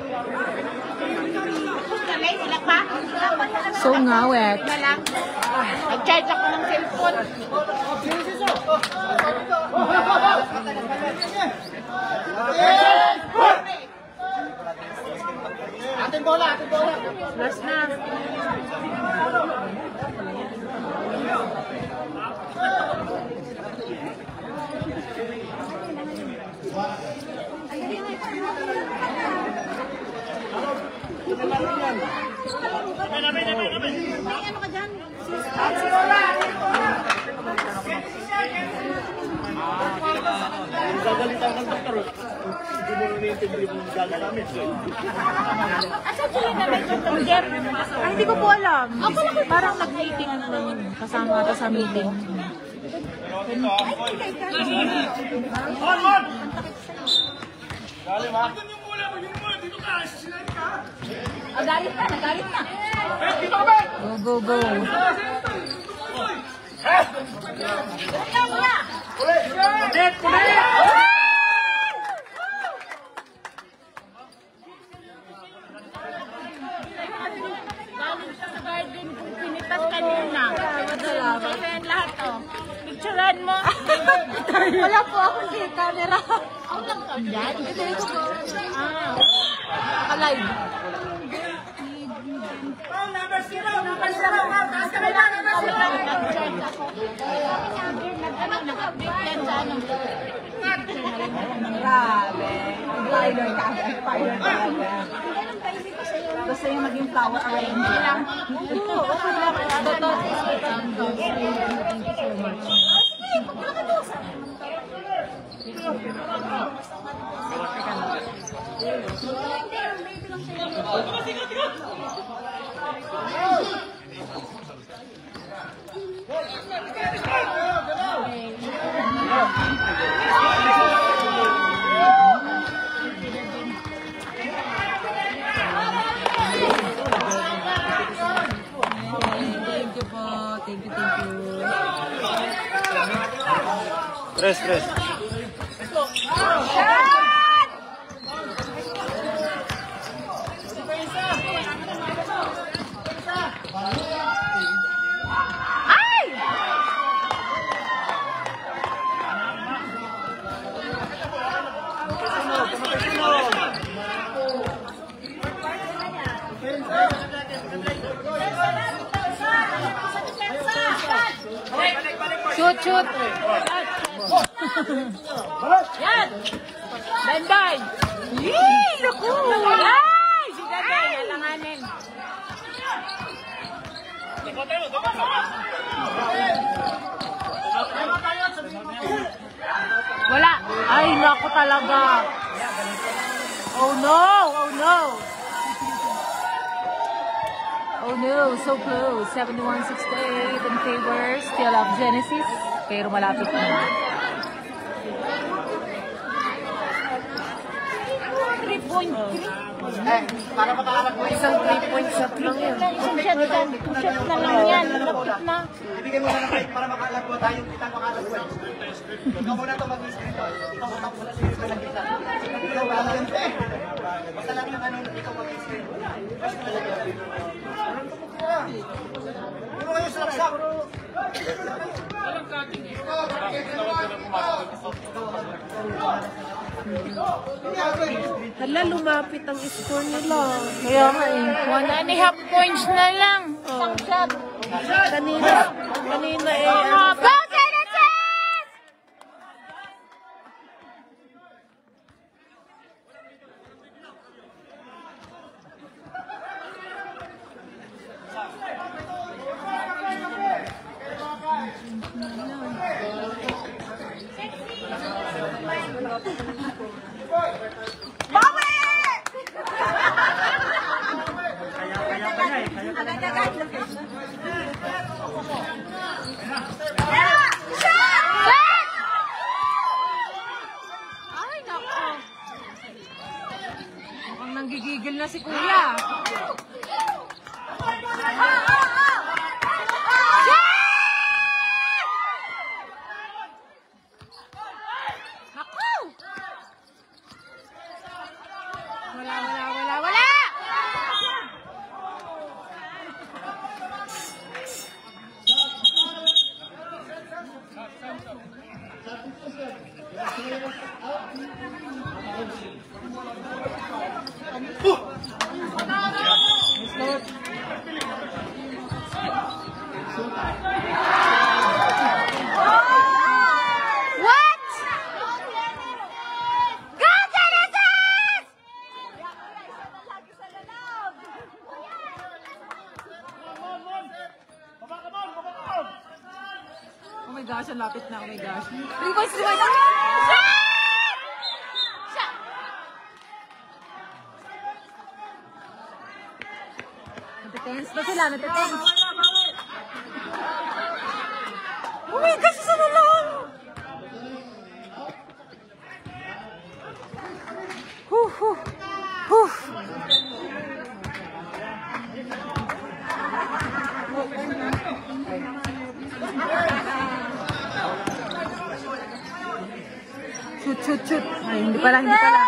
So ngawet. Nag-charge ako ng cellphone. Ating bola, ating bola. Last na. May ano ka dyan? Gagalita ng doktor. Hindi mo nai-interview yung gagal namin. Asa sila na may doktor Jeff? Ay, hindi ko po alam. Parang nag-meeting ano lang yun. Kasama ata sa meeting. On, on! Ah, galit na, nagalit na. Go, go, go. Ikaw muna. Kulit, kulit! Galing siya sa garden, pinitas kanina. Kasi yan lahat to. Picturean mo. Wala po akong camera. Ako lang ka dyan. Ito, ito po. Ah. Naka-live. Grabe. Spider ka. Spider ka. Gusto yung maging flower arranger lang. Oo, okay lang. Totoo. Thank you so much. Thank you po. Thank you, thank you. Tres, tres. Shoot, shoot. Yan. Danday. Yee, naku. Ay, si Danday. talaga. Oh no! Oh no! Oh no! So close. seventy-one sixty-eight in favor still of Genesis. Pero malapit na. three point three. Eh, para makakalap mo isang three point shot lang yun. Isang shot lang. Two shot na lang yan. Malapit na. Ibigay mo na ng kahit para makakalap mo tayong kita makakalap mo. Ikaw muna ito mag-screen to. Ikaw muna muna sa iyo ng kita. Ikaw wala lang yan. Basta lang yung ano, ikaw mag-screen. Basta lang yan. Puro kayo sarap-sarap. Walang cutting eh. Hala, lumapit ang score nila. Kaya nga eh. One and a half points na lang. Isang shot. Kanina, kanina eh. ang- Go, Genesis! Ay, nako. Mukhang nanggigigil na si Kuya. Naku! Wala, wala, wala, wala! What? Go, Genesis! Oh my gosh, ang lapit na. Oh my gosh. three points, three points. Natitense na sila, natitense. Oh my gosh, isa na lang. Huh, huh, huh. Shoot, shoot, shoot. Ay, hindi pala, hindi pala.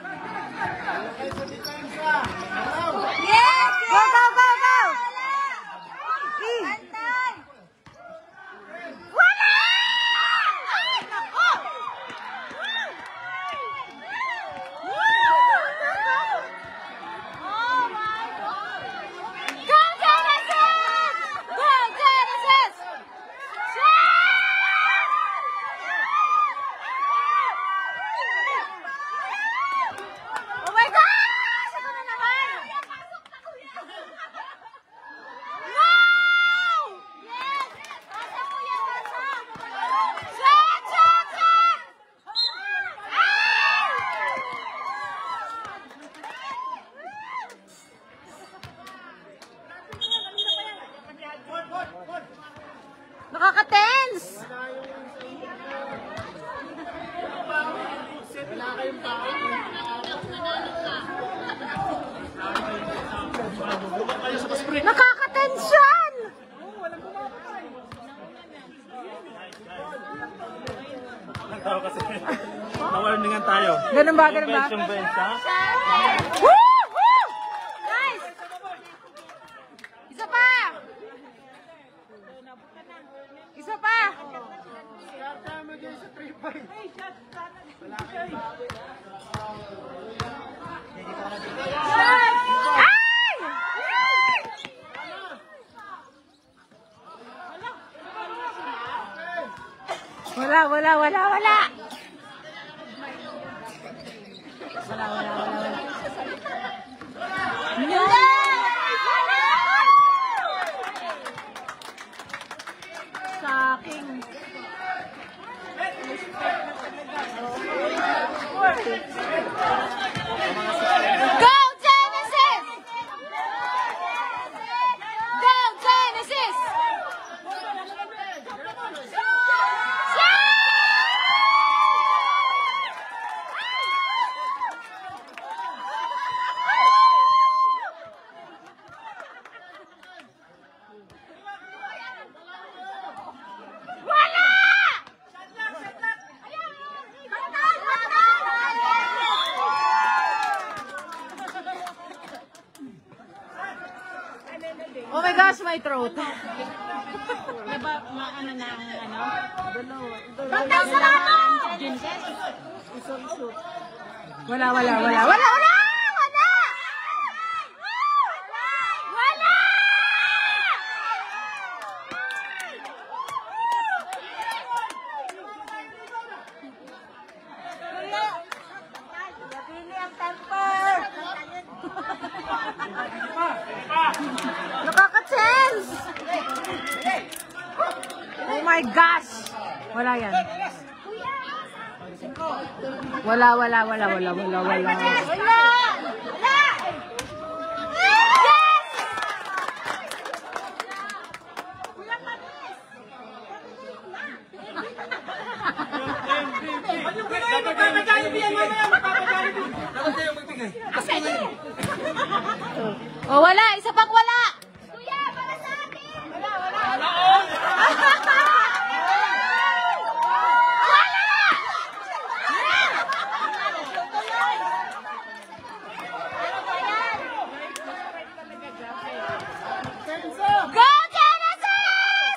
Yes! Go, go, go, go! Antay! Wala! Ay, nako! Oh my God! Go, Genesis! Go, Genesis! Oh my gosh! Ito na naman! No! Yes! Pasa po yan, pasa! Shot! Shot! Shot! Nakaka-tense! Nakaka-tension! Na-warningan tayo. Ganun ba, ganun ba? Yung bench, ha? Woo! Woo! Nice! Isa pa! Isa pa! Ay! Wala, wala, wala, wala! Wala, wala, wala, wala. No! Shocking. Oh my gosh, my throat. Bantay sa lato! Wala, wala, wala, wala, wala! Wala! Wala! Napili ang temper! Nakaka-chance! Oh my gosh! Wala yan. Wala, wala, wala, wala, wala, wala. Wala! Wala! Oh, wala. Isa pang wala. Kuya, para sa akin! Wala, wala. Go, Genesis!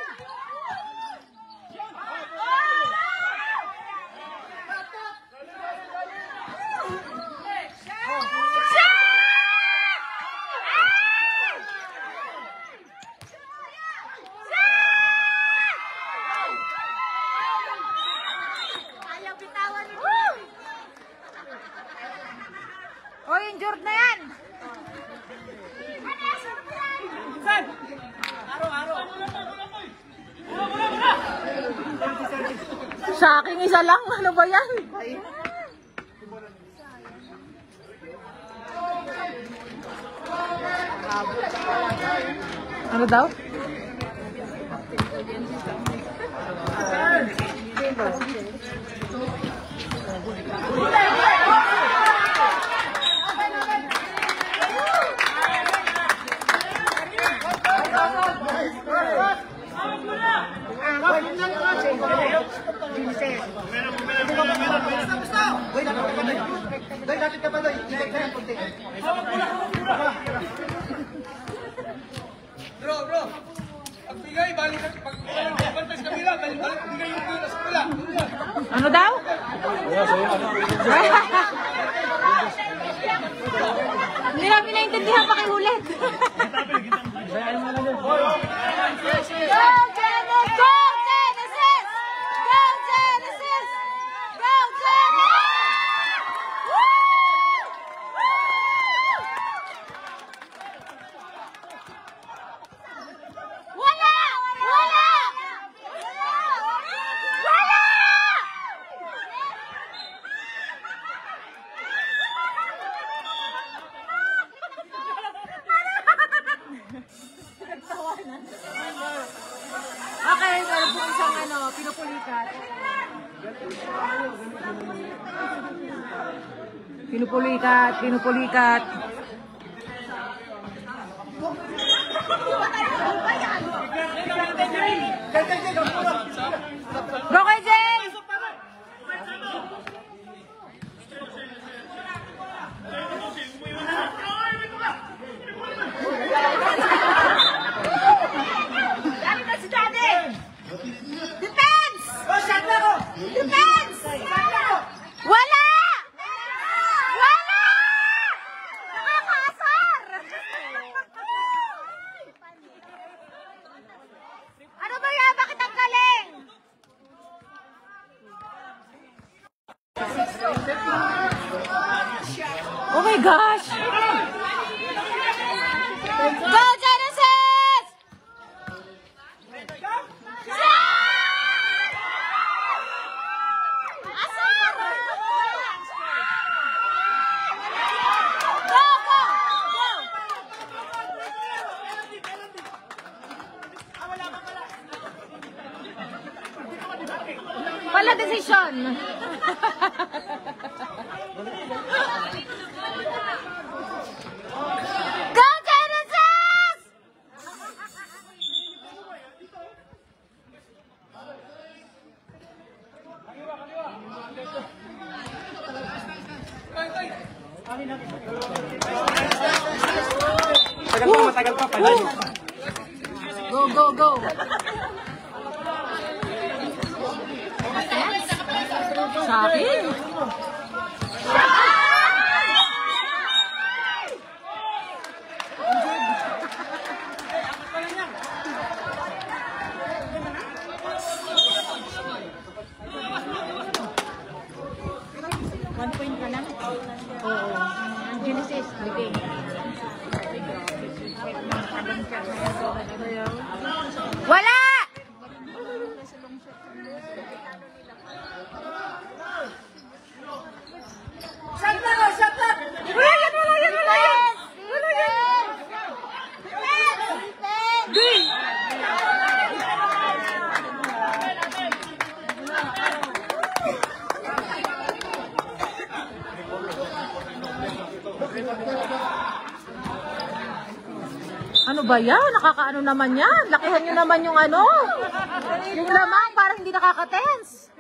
Ayaw bitawan ni Woo! Oh, injured na yan. Sa akin isa lang. Ano ba yan? Ano daw? Bro, bro. Pagbigay, balik at pag bantay sa kabila, balik balik bigay yung pila sa kabila. Ano daw? Hindi namin naintindihan pa kayo ulit. Go, Genesis! Go, Genesis! Go, Genesis! Go, Genesis! Woo! Wala! Wala! Wala! Okay, meron po isang ano, pinupulikat. Pinupulikat, pinupulikat. Go kay Jen! Galing na si Daddy! Defense! Defense! Wala! Wala! Nakakaasar! Ano ba yan? Bakit ang galing? Oh my gosh! Go, Genesis! Asar! Go, go! Go! Wala decision. Go, Genesis! Matagal pa, matagal pa. Palayo. Go, go, go. Sa akin. One point ka lang? Oo. Ang Genesis, living. Wala! Shot na, shot na! Wala yan, wala yan, wala yan! Wala yan! Green! Ano ba yan? Nakakaano naman yan? Lakihan nyo naman yung ano? Yung lamang parang hindi nakaka-tense.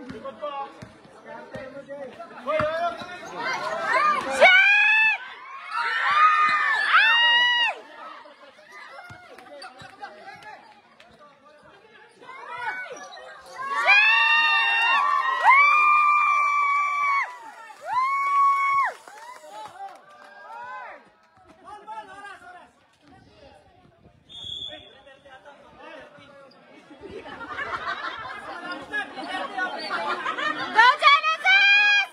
Shit! Go Genesis!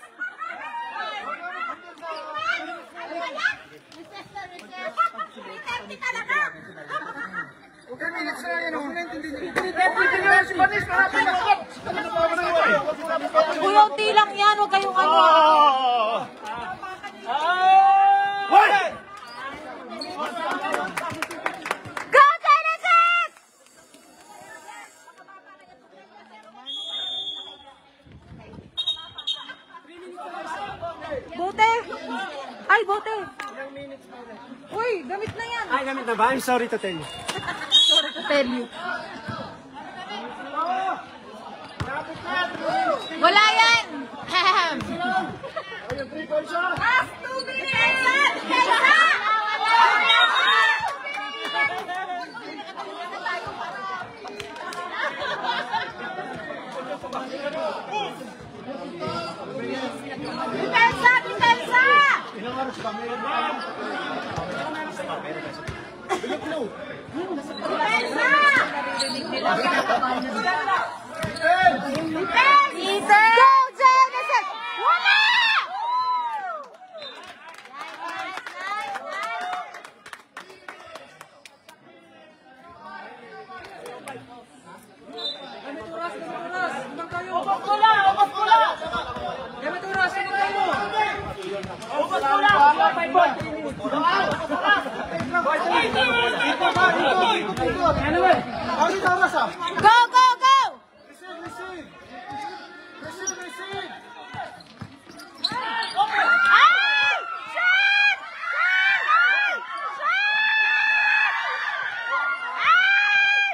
Okay, minutes na yan. Kung naintindihan niyo. Pwede nyo si Panis. Marapin na. Kuya, unti lang yan. Huwag kayong ano. Go Genesis! Bote! Ay, bote! Uy, gamit na yan. Ay, gamit na ba? I'm sorry to tell you. Sorry to tell you. Wala yan! Ahem. Last two minutes! Depensa! Depensa! Depensa! Go, Genesis! Wala! Anyway, how did oras ah? Go, go, go! Receive, receive. Receive, receive. Ay! Shot! Ay! Shot! Ay!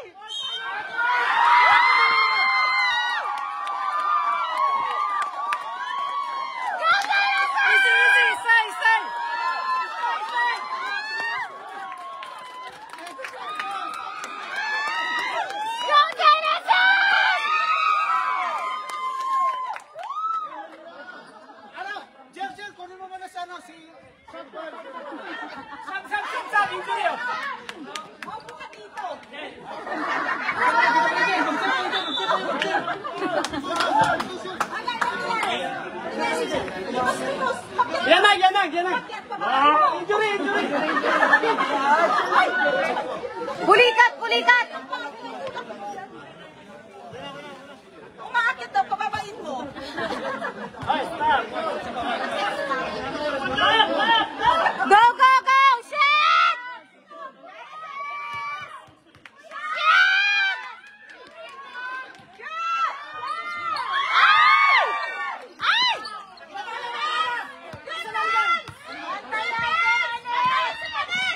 Go, Genesis! Easy, easy! Stay, stay! Go, Genesis! Ano? Jeff, Jeff, kunin mo muna sa ano, si Sam, Sam, Sam, Sam, injury oh. Opo ka dito! Yan na, yan na, yan na. Injury, injury. Pulikat, pulikat! Umaakit daw, pababain mo! Go, go, go! Shot! Ay! Ay!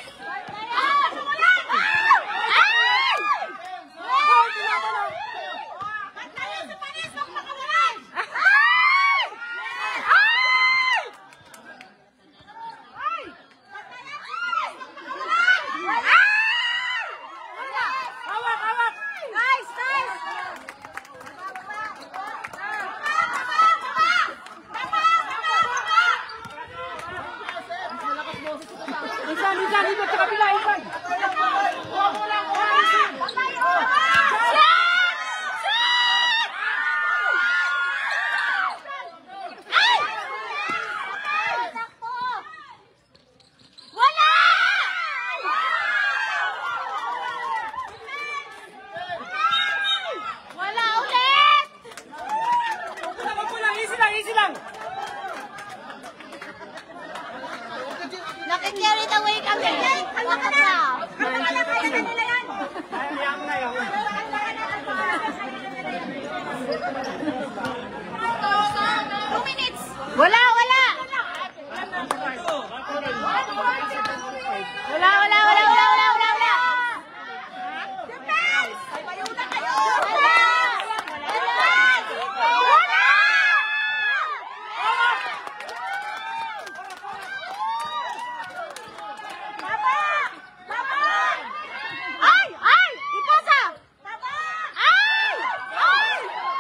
Ikot sa kabila, ikot. Huwag mo lang, umaalisin. Nakikirit away kami. Kala ka na. Kala ka na. Kaya na nila yan. Kaya mo na yun. Two minutes. Wala, wala! Wala, wala, wala, wala, wala, wala, wala! Defense! Mayuna kayo. Wala. Wala. Wala. Baba! Baba! Ay! Ay! Iposa! Baba! Ay! Ay!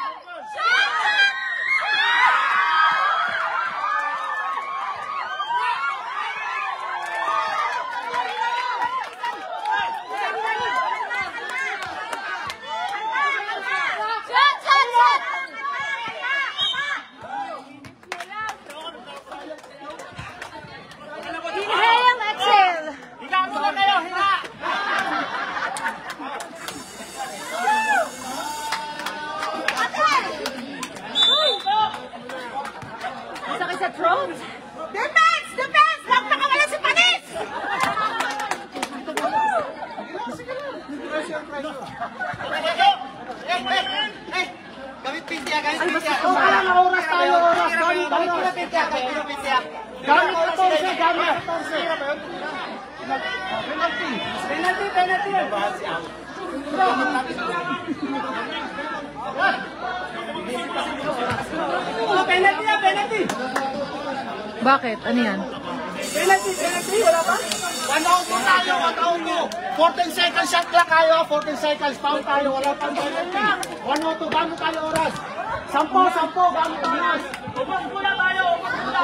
Shot! Shot! Shot! Inhale, exhale! Higa muna kayo, higa. Masakit sa throat? Defense! Defense! Huwag nakawala si Panis! Gamit pintiya, gamit pintiya. O, kaya na oras tayo, oras. Gamit pintiya, gamit pintiya. Gamit katorse, gamit katorse. Penalty. Penalty, penalty. Oh, penalty na, penalty. Bakit? Ano yan? Penalty, penalty, wala ba? One out po tayo, one out po. fourteen seconds shot lang kayo, fourteen seconds, foul tayo, wala pang penalty. one out po, bago tayo oras. Sampo, sampo, bago tayo oras. Ubang pula tayo, ubang pula.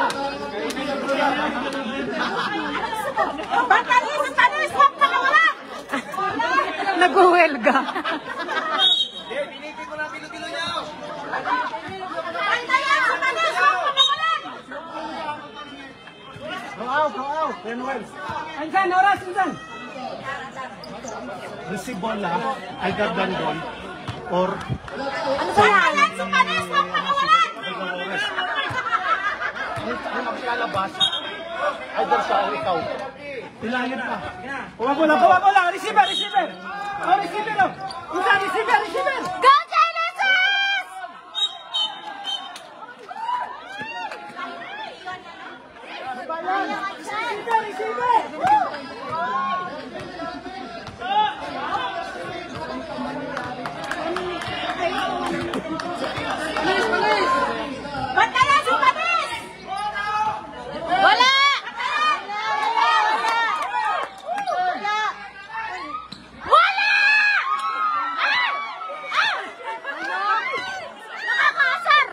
Batalis si Panis! Huwag nakawala! Nag-uwelga. Eh, binibig ko lang bilo-bilo niya. Bantayan si Panis! Huwag nakawala! Go out, go out. Then well. Ansan, oras, ansan. Receive ball lang, either done goal, or Bantayan si Panis! Huwag nakawala! ang maglalabas, either siya o ikaw. Ilangin pa. Kuha ko lang, kuha ko lang. Receiver, receiver. Oh, receiver. Oh. Isa, receiver, receiver. Go Genesis! Receiver, receiver. Bantayan si Panis! Wala! Wala! Ah! Ah! Nakakasar!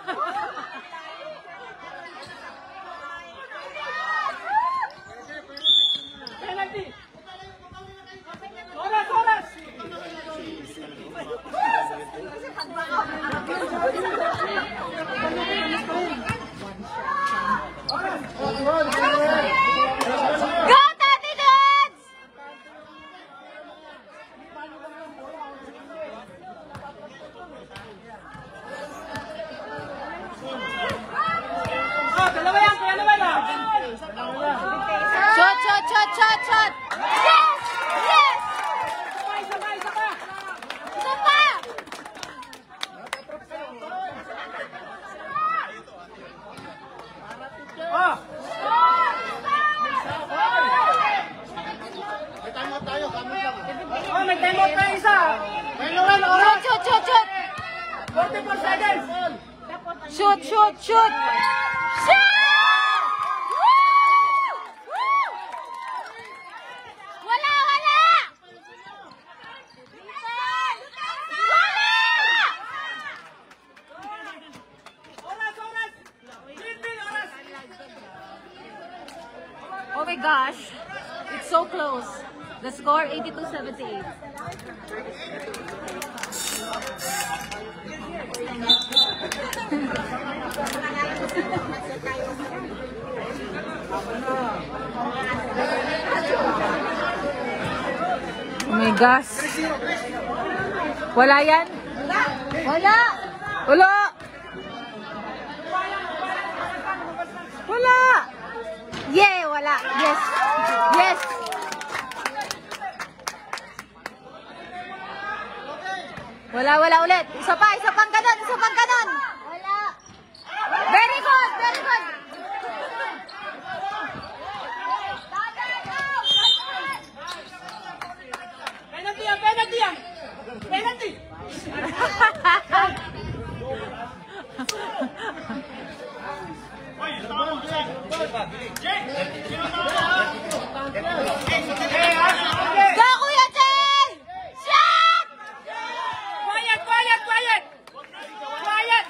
Penalty. Oras, oras. Go Tati Dudes! Oh, dalawa yan, dalawa lang. Shot, shot, shot, shot, shot! Yes! Yes! Sabay, sabay, sabay. Isa pa! Oh. Oh, may time out tayo isa. May naman, oras. Shoot, shoot, shoot! forty-four seconds. Shoot, shoot, shoot! Shoot! Woo! Woo! Wala, wala! Wala! Oras, oras. fifteen oras. Oh my gosh! It's It's so close. The score, eighty-two seventy-eight. Oh my gosh. Wala yan? Wala. Wala. Wala. Yeah, wala. Yes. Yes. Wala, wala ulit. Isa pa, isa pang ganon, isa pang ganon. Wala. Very good, very good. Penalty yan, penalty yan. Penalty. Go, Kuya Jay! Shot! Quiet, quiet, quiet. Quiet.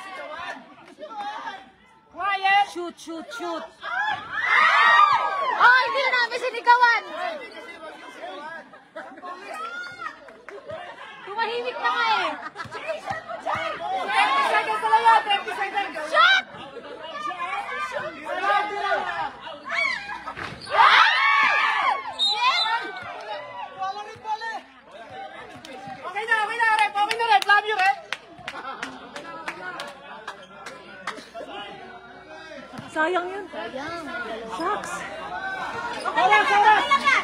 Quiet. Shoot, shoot, shoot. Oh, hindi na namin sinigawan. Tumahimik na nga eh. thirty seconds na lang yan, thirty seconds. Shot! Okay na, okay na, rep. Okay na, rep. Love you, rep. Sayang yun. Sayang. Shucks. Oras, oras.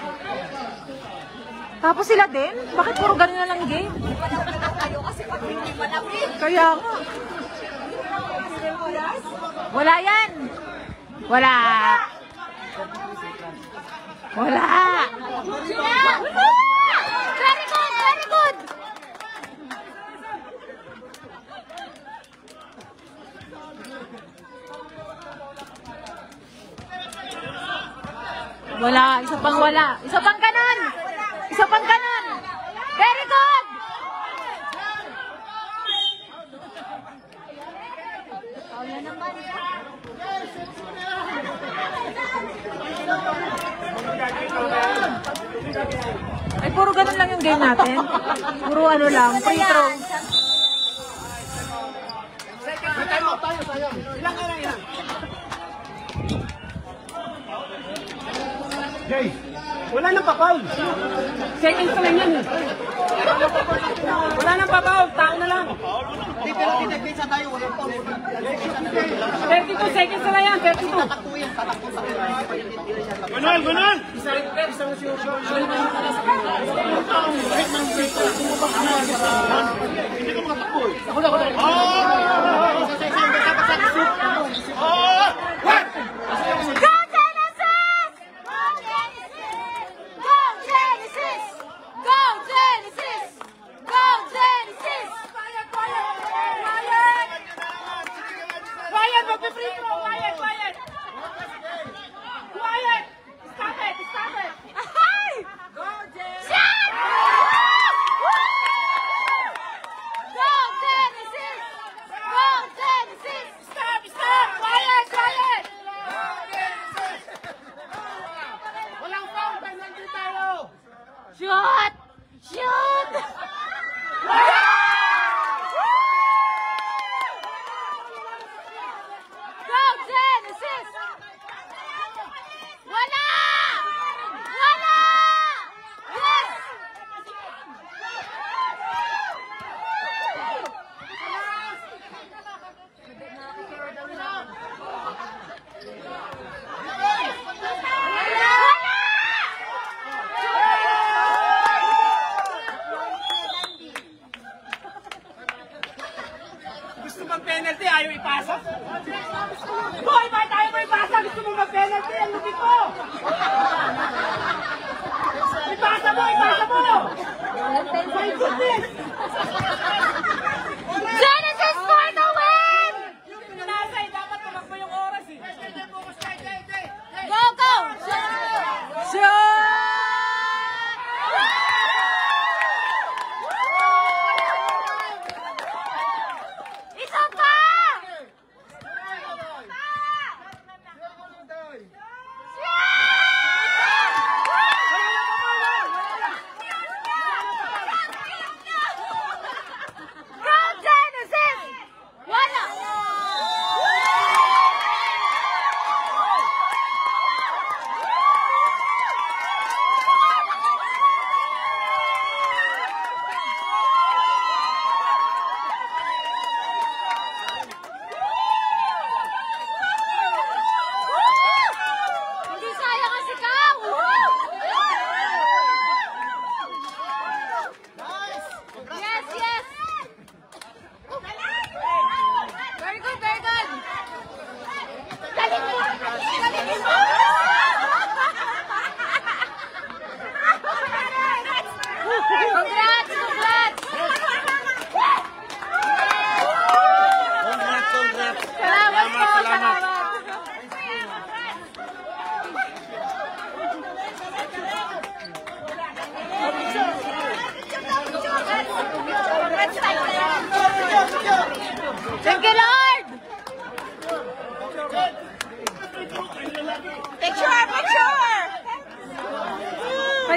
Tapos sila din? Bakit puro ganun na lang game? Kaya nga. Wala yan. Wala. Wala. Very good, very good. Wala, isa pang wala. Isa pang kanan. Isa pang kanan. Very good. Ay, puro ganun lang yung game natin. Puro ano lang, free throw. Time out tayo, sayang. Ilang ka na, ilang? Jay, wala nang papaul. Seconds na lang yan eh. Wala nang papaul, tao na lang. Hindi, pero tinag-bisa tayo, walang paul. thirty-two seconds na lang yan, thirty-two. Gunan, gunan! Isa rin, isa mo siya. Hindi ka makatakbo eh. Ako na, ako na. Oh! What? Go Genesis! Go Genesis! Go Genesis! Go Genesis! Quiet, quiet! Quiet! Quiet, mag-free throw! Quiet, quiet! Quiet! Stop it! Stop it! Ahay! Go, Jen! Shot! Go Genesis! Go Genesis! Stop! Stop! Quiet! Quiet! Walang foul! Penalty tayo! Shoot! Shoot! Go Genesis! Wala! Wala! Yes! Gusto mong penalty? Ayaw ipasa? Boy, bakit tayo mo ipasa? Gusto mong mag-penalty? Ang lupit mo! Ipasa mo! Ipasa mo! My goodness! Genesis for the win! Yung pinasay, dapat tumakbo yung oras eh. Go, go! Shoot! Isa pa! Wala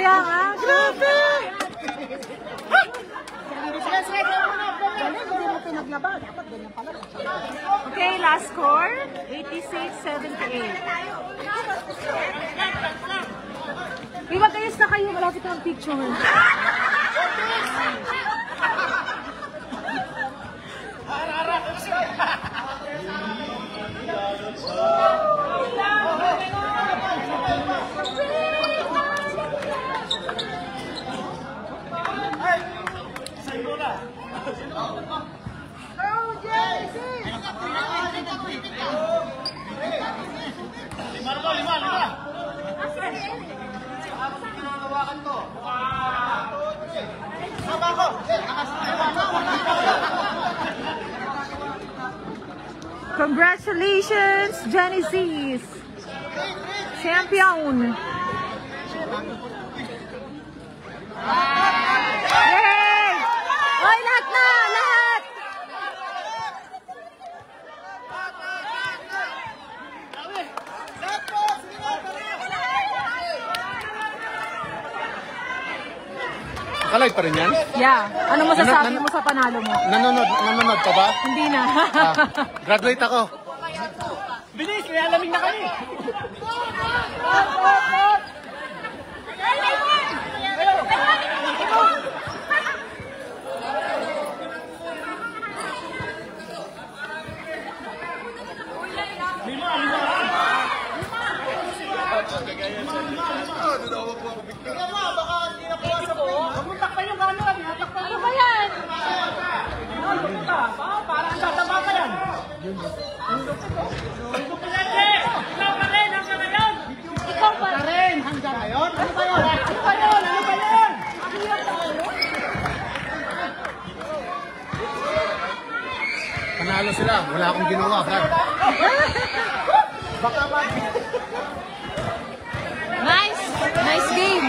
Kaya nga, grabe! Okay, last score, eighty-six seventy-eight. Uy, magkayos na kayo, malapit na ang picture. Congratulations, Genesis! Champion! Yay! Oy, lahat na! Lahat! Nakalive pa rin yan? Yeah. Ano masasabi Nan- nan- mo sa panalo mo? Nanonood, nanonood pa ba? Hindi na. Ah, graduate ako. Bilis, kaya lamig na kami. Ano ba yan? Parang tataba ka yan. Ikaw pa. Karen, hanggang ngayon? Ano ba yun? Ano ba yun? Ano ba yun? Panalo sila. Wala akong ginawa, Brad. Baka mag... Nice. Nice game.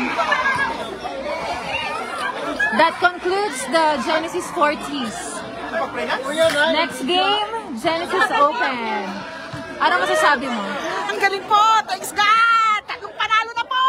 That concludes the Genesis forties. Next game, Genesis Open. Ano masasabi mo? Ang galing po! Thanks God! Tatlong panalo na po!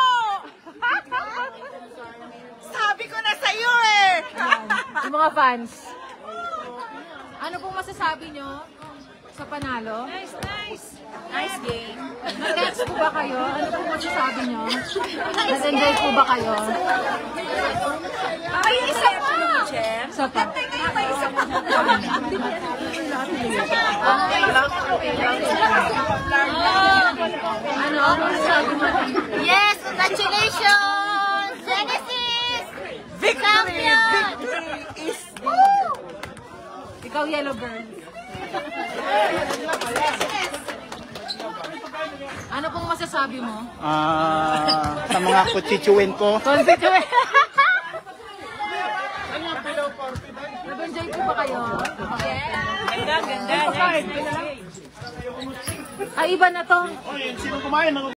Sabi ko na sa iyo eh! Yung mga fans. Ano pong masasabi nyo sa panalo? Nice, nice! Nice game. Nag-dance po ba kayo? Ano pong masasabi nyo? Nag-enjoy po ba kayo? Ay, isa pa! Chef? Isa pa. May isa pa! Ano? Ano masasabi mo? Yes, congratulations! Genesis! Victory! Champion! Victory is... Ikaw, Yellow Girl. Ano pong masasabi mo? Ah, sa mga kutsitsuin ko. Constituent. Nag-enjoy po ba kayo? Ganda, ganda. Nice. Ay, iba na to. Sino kumain?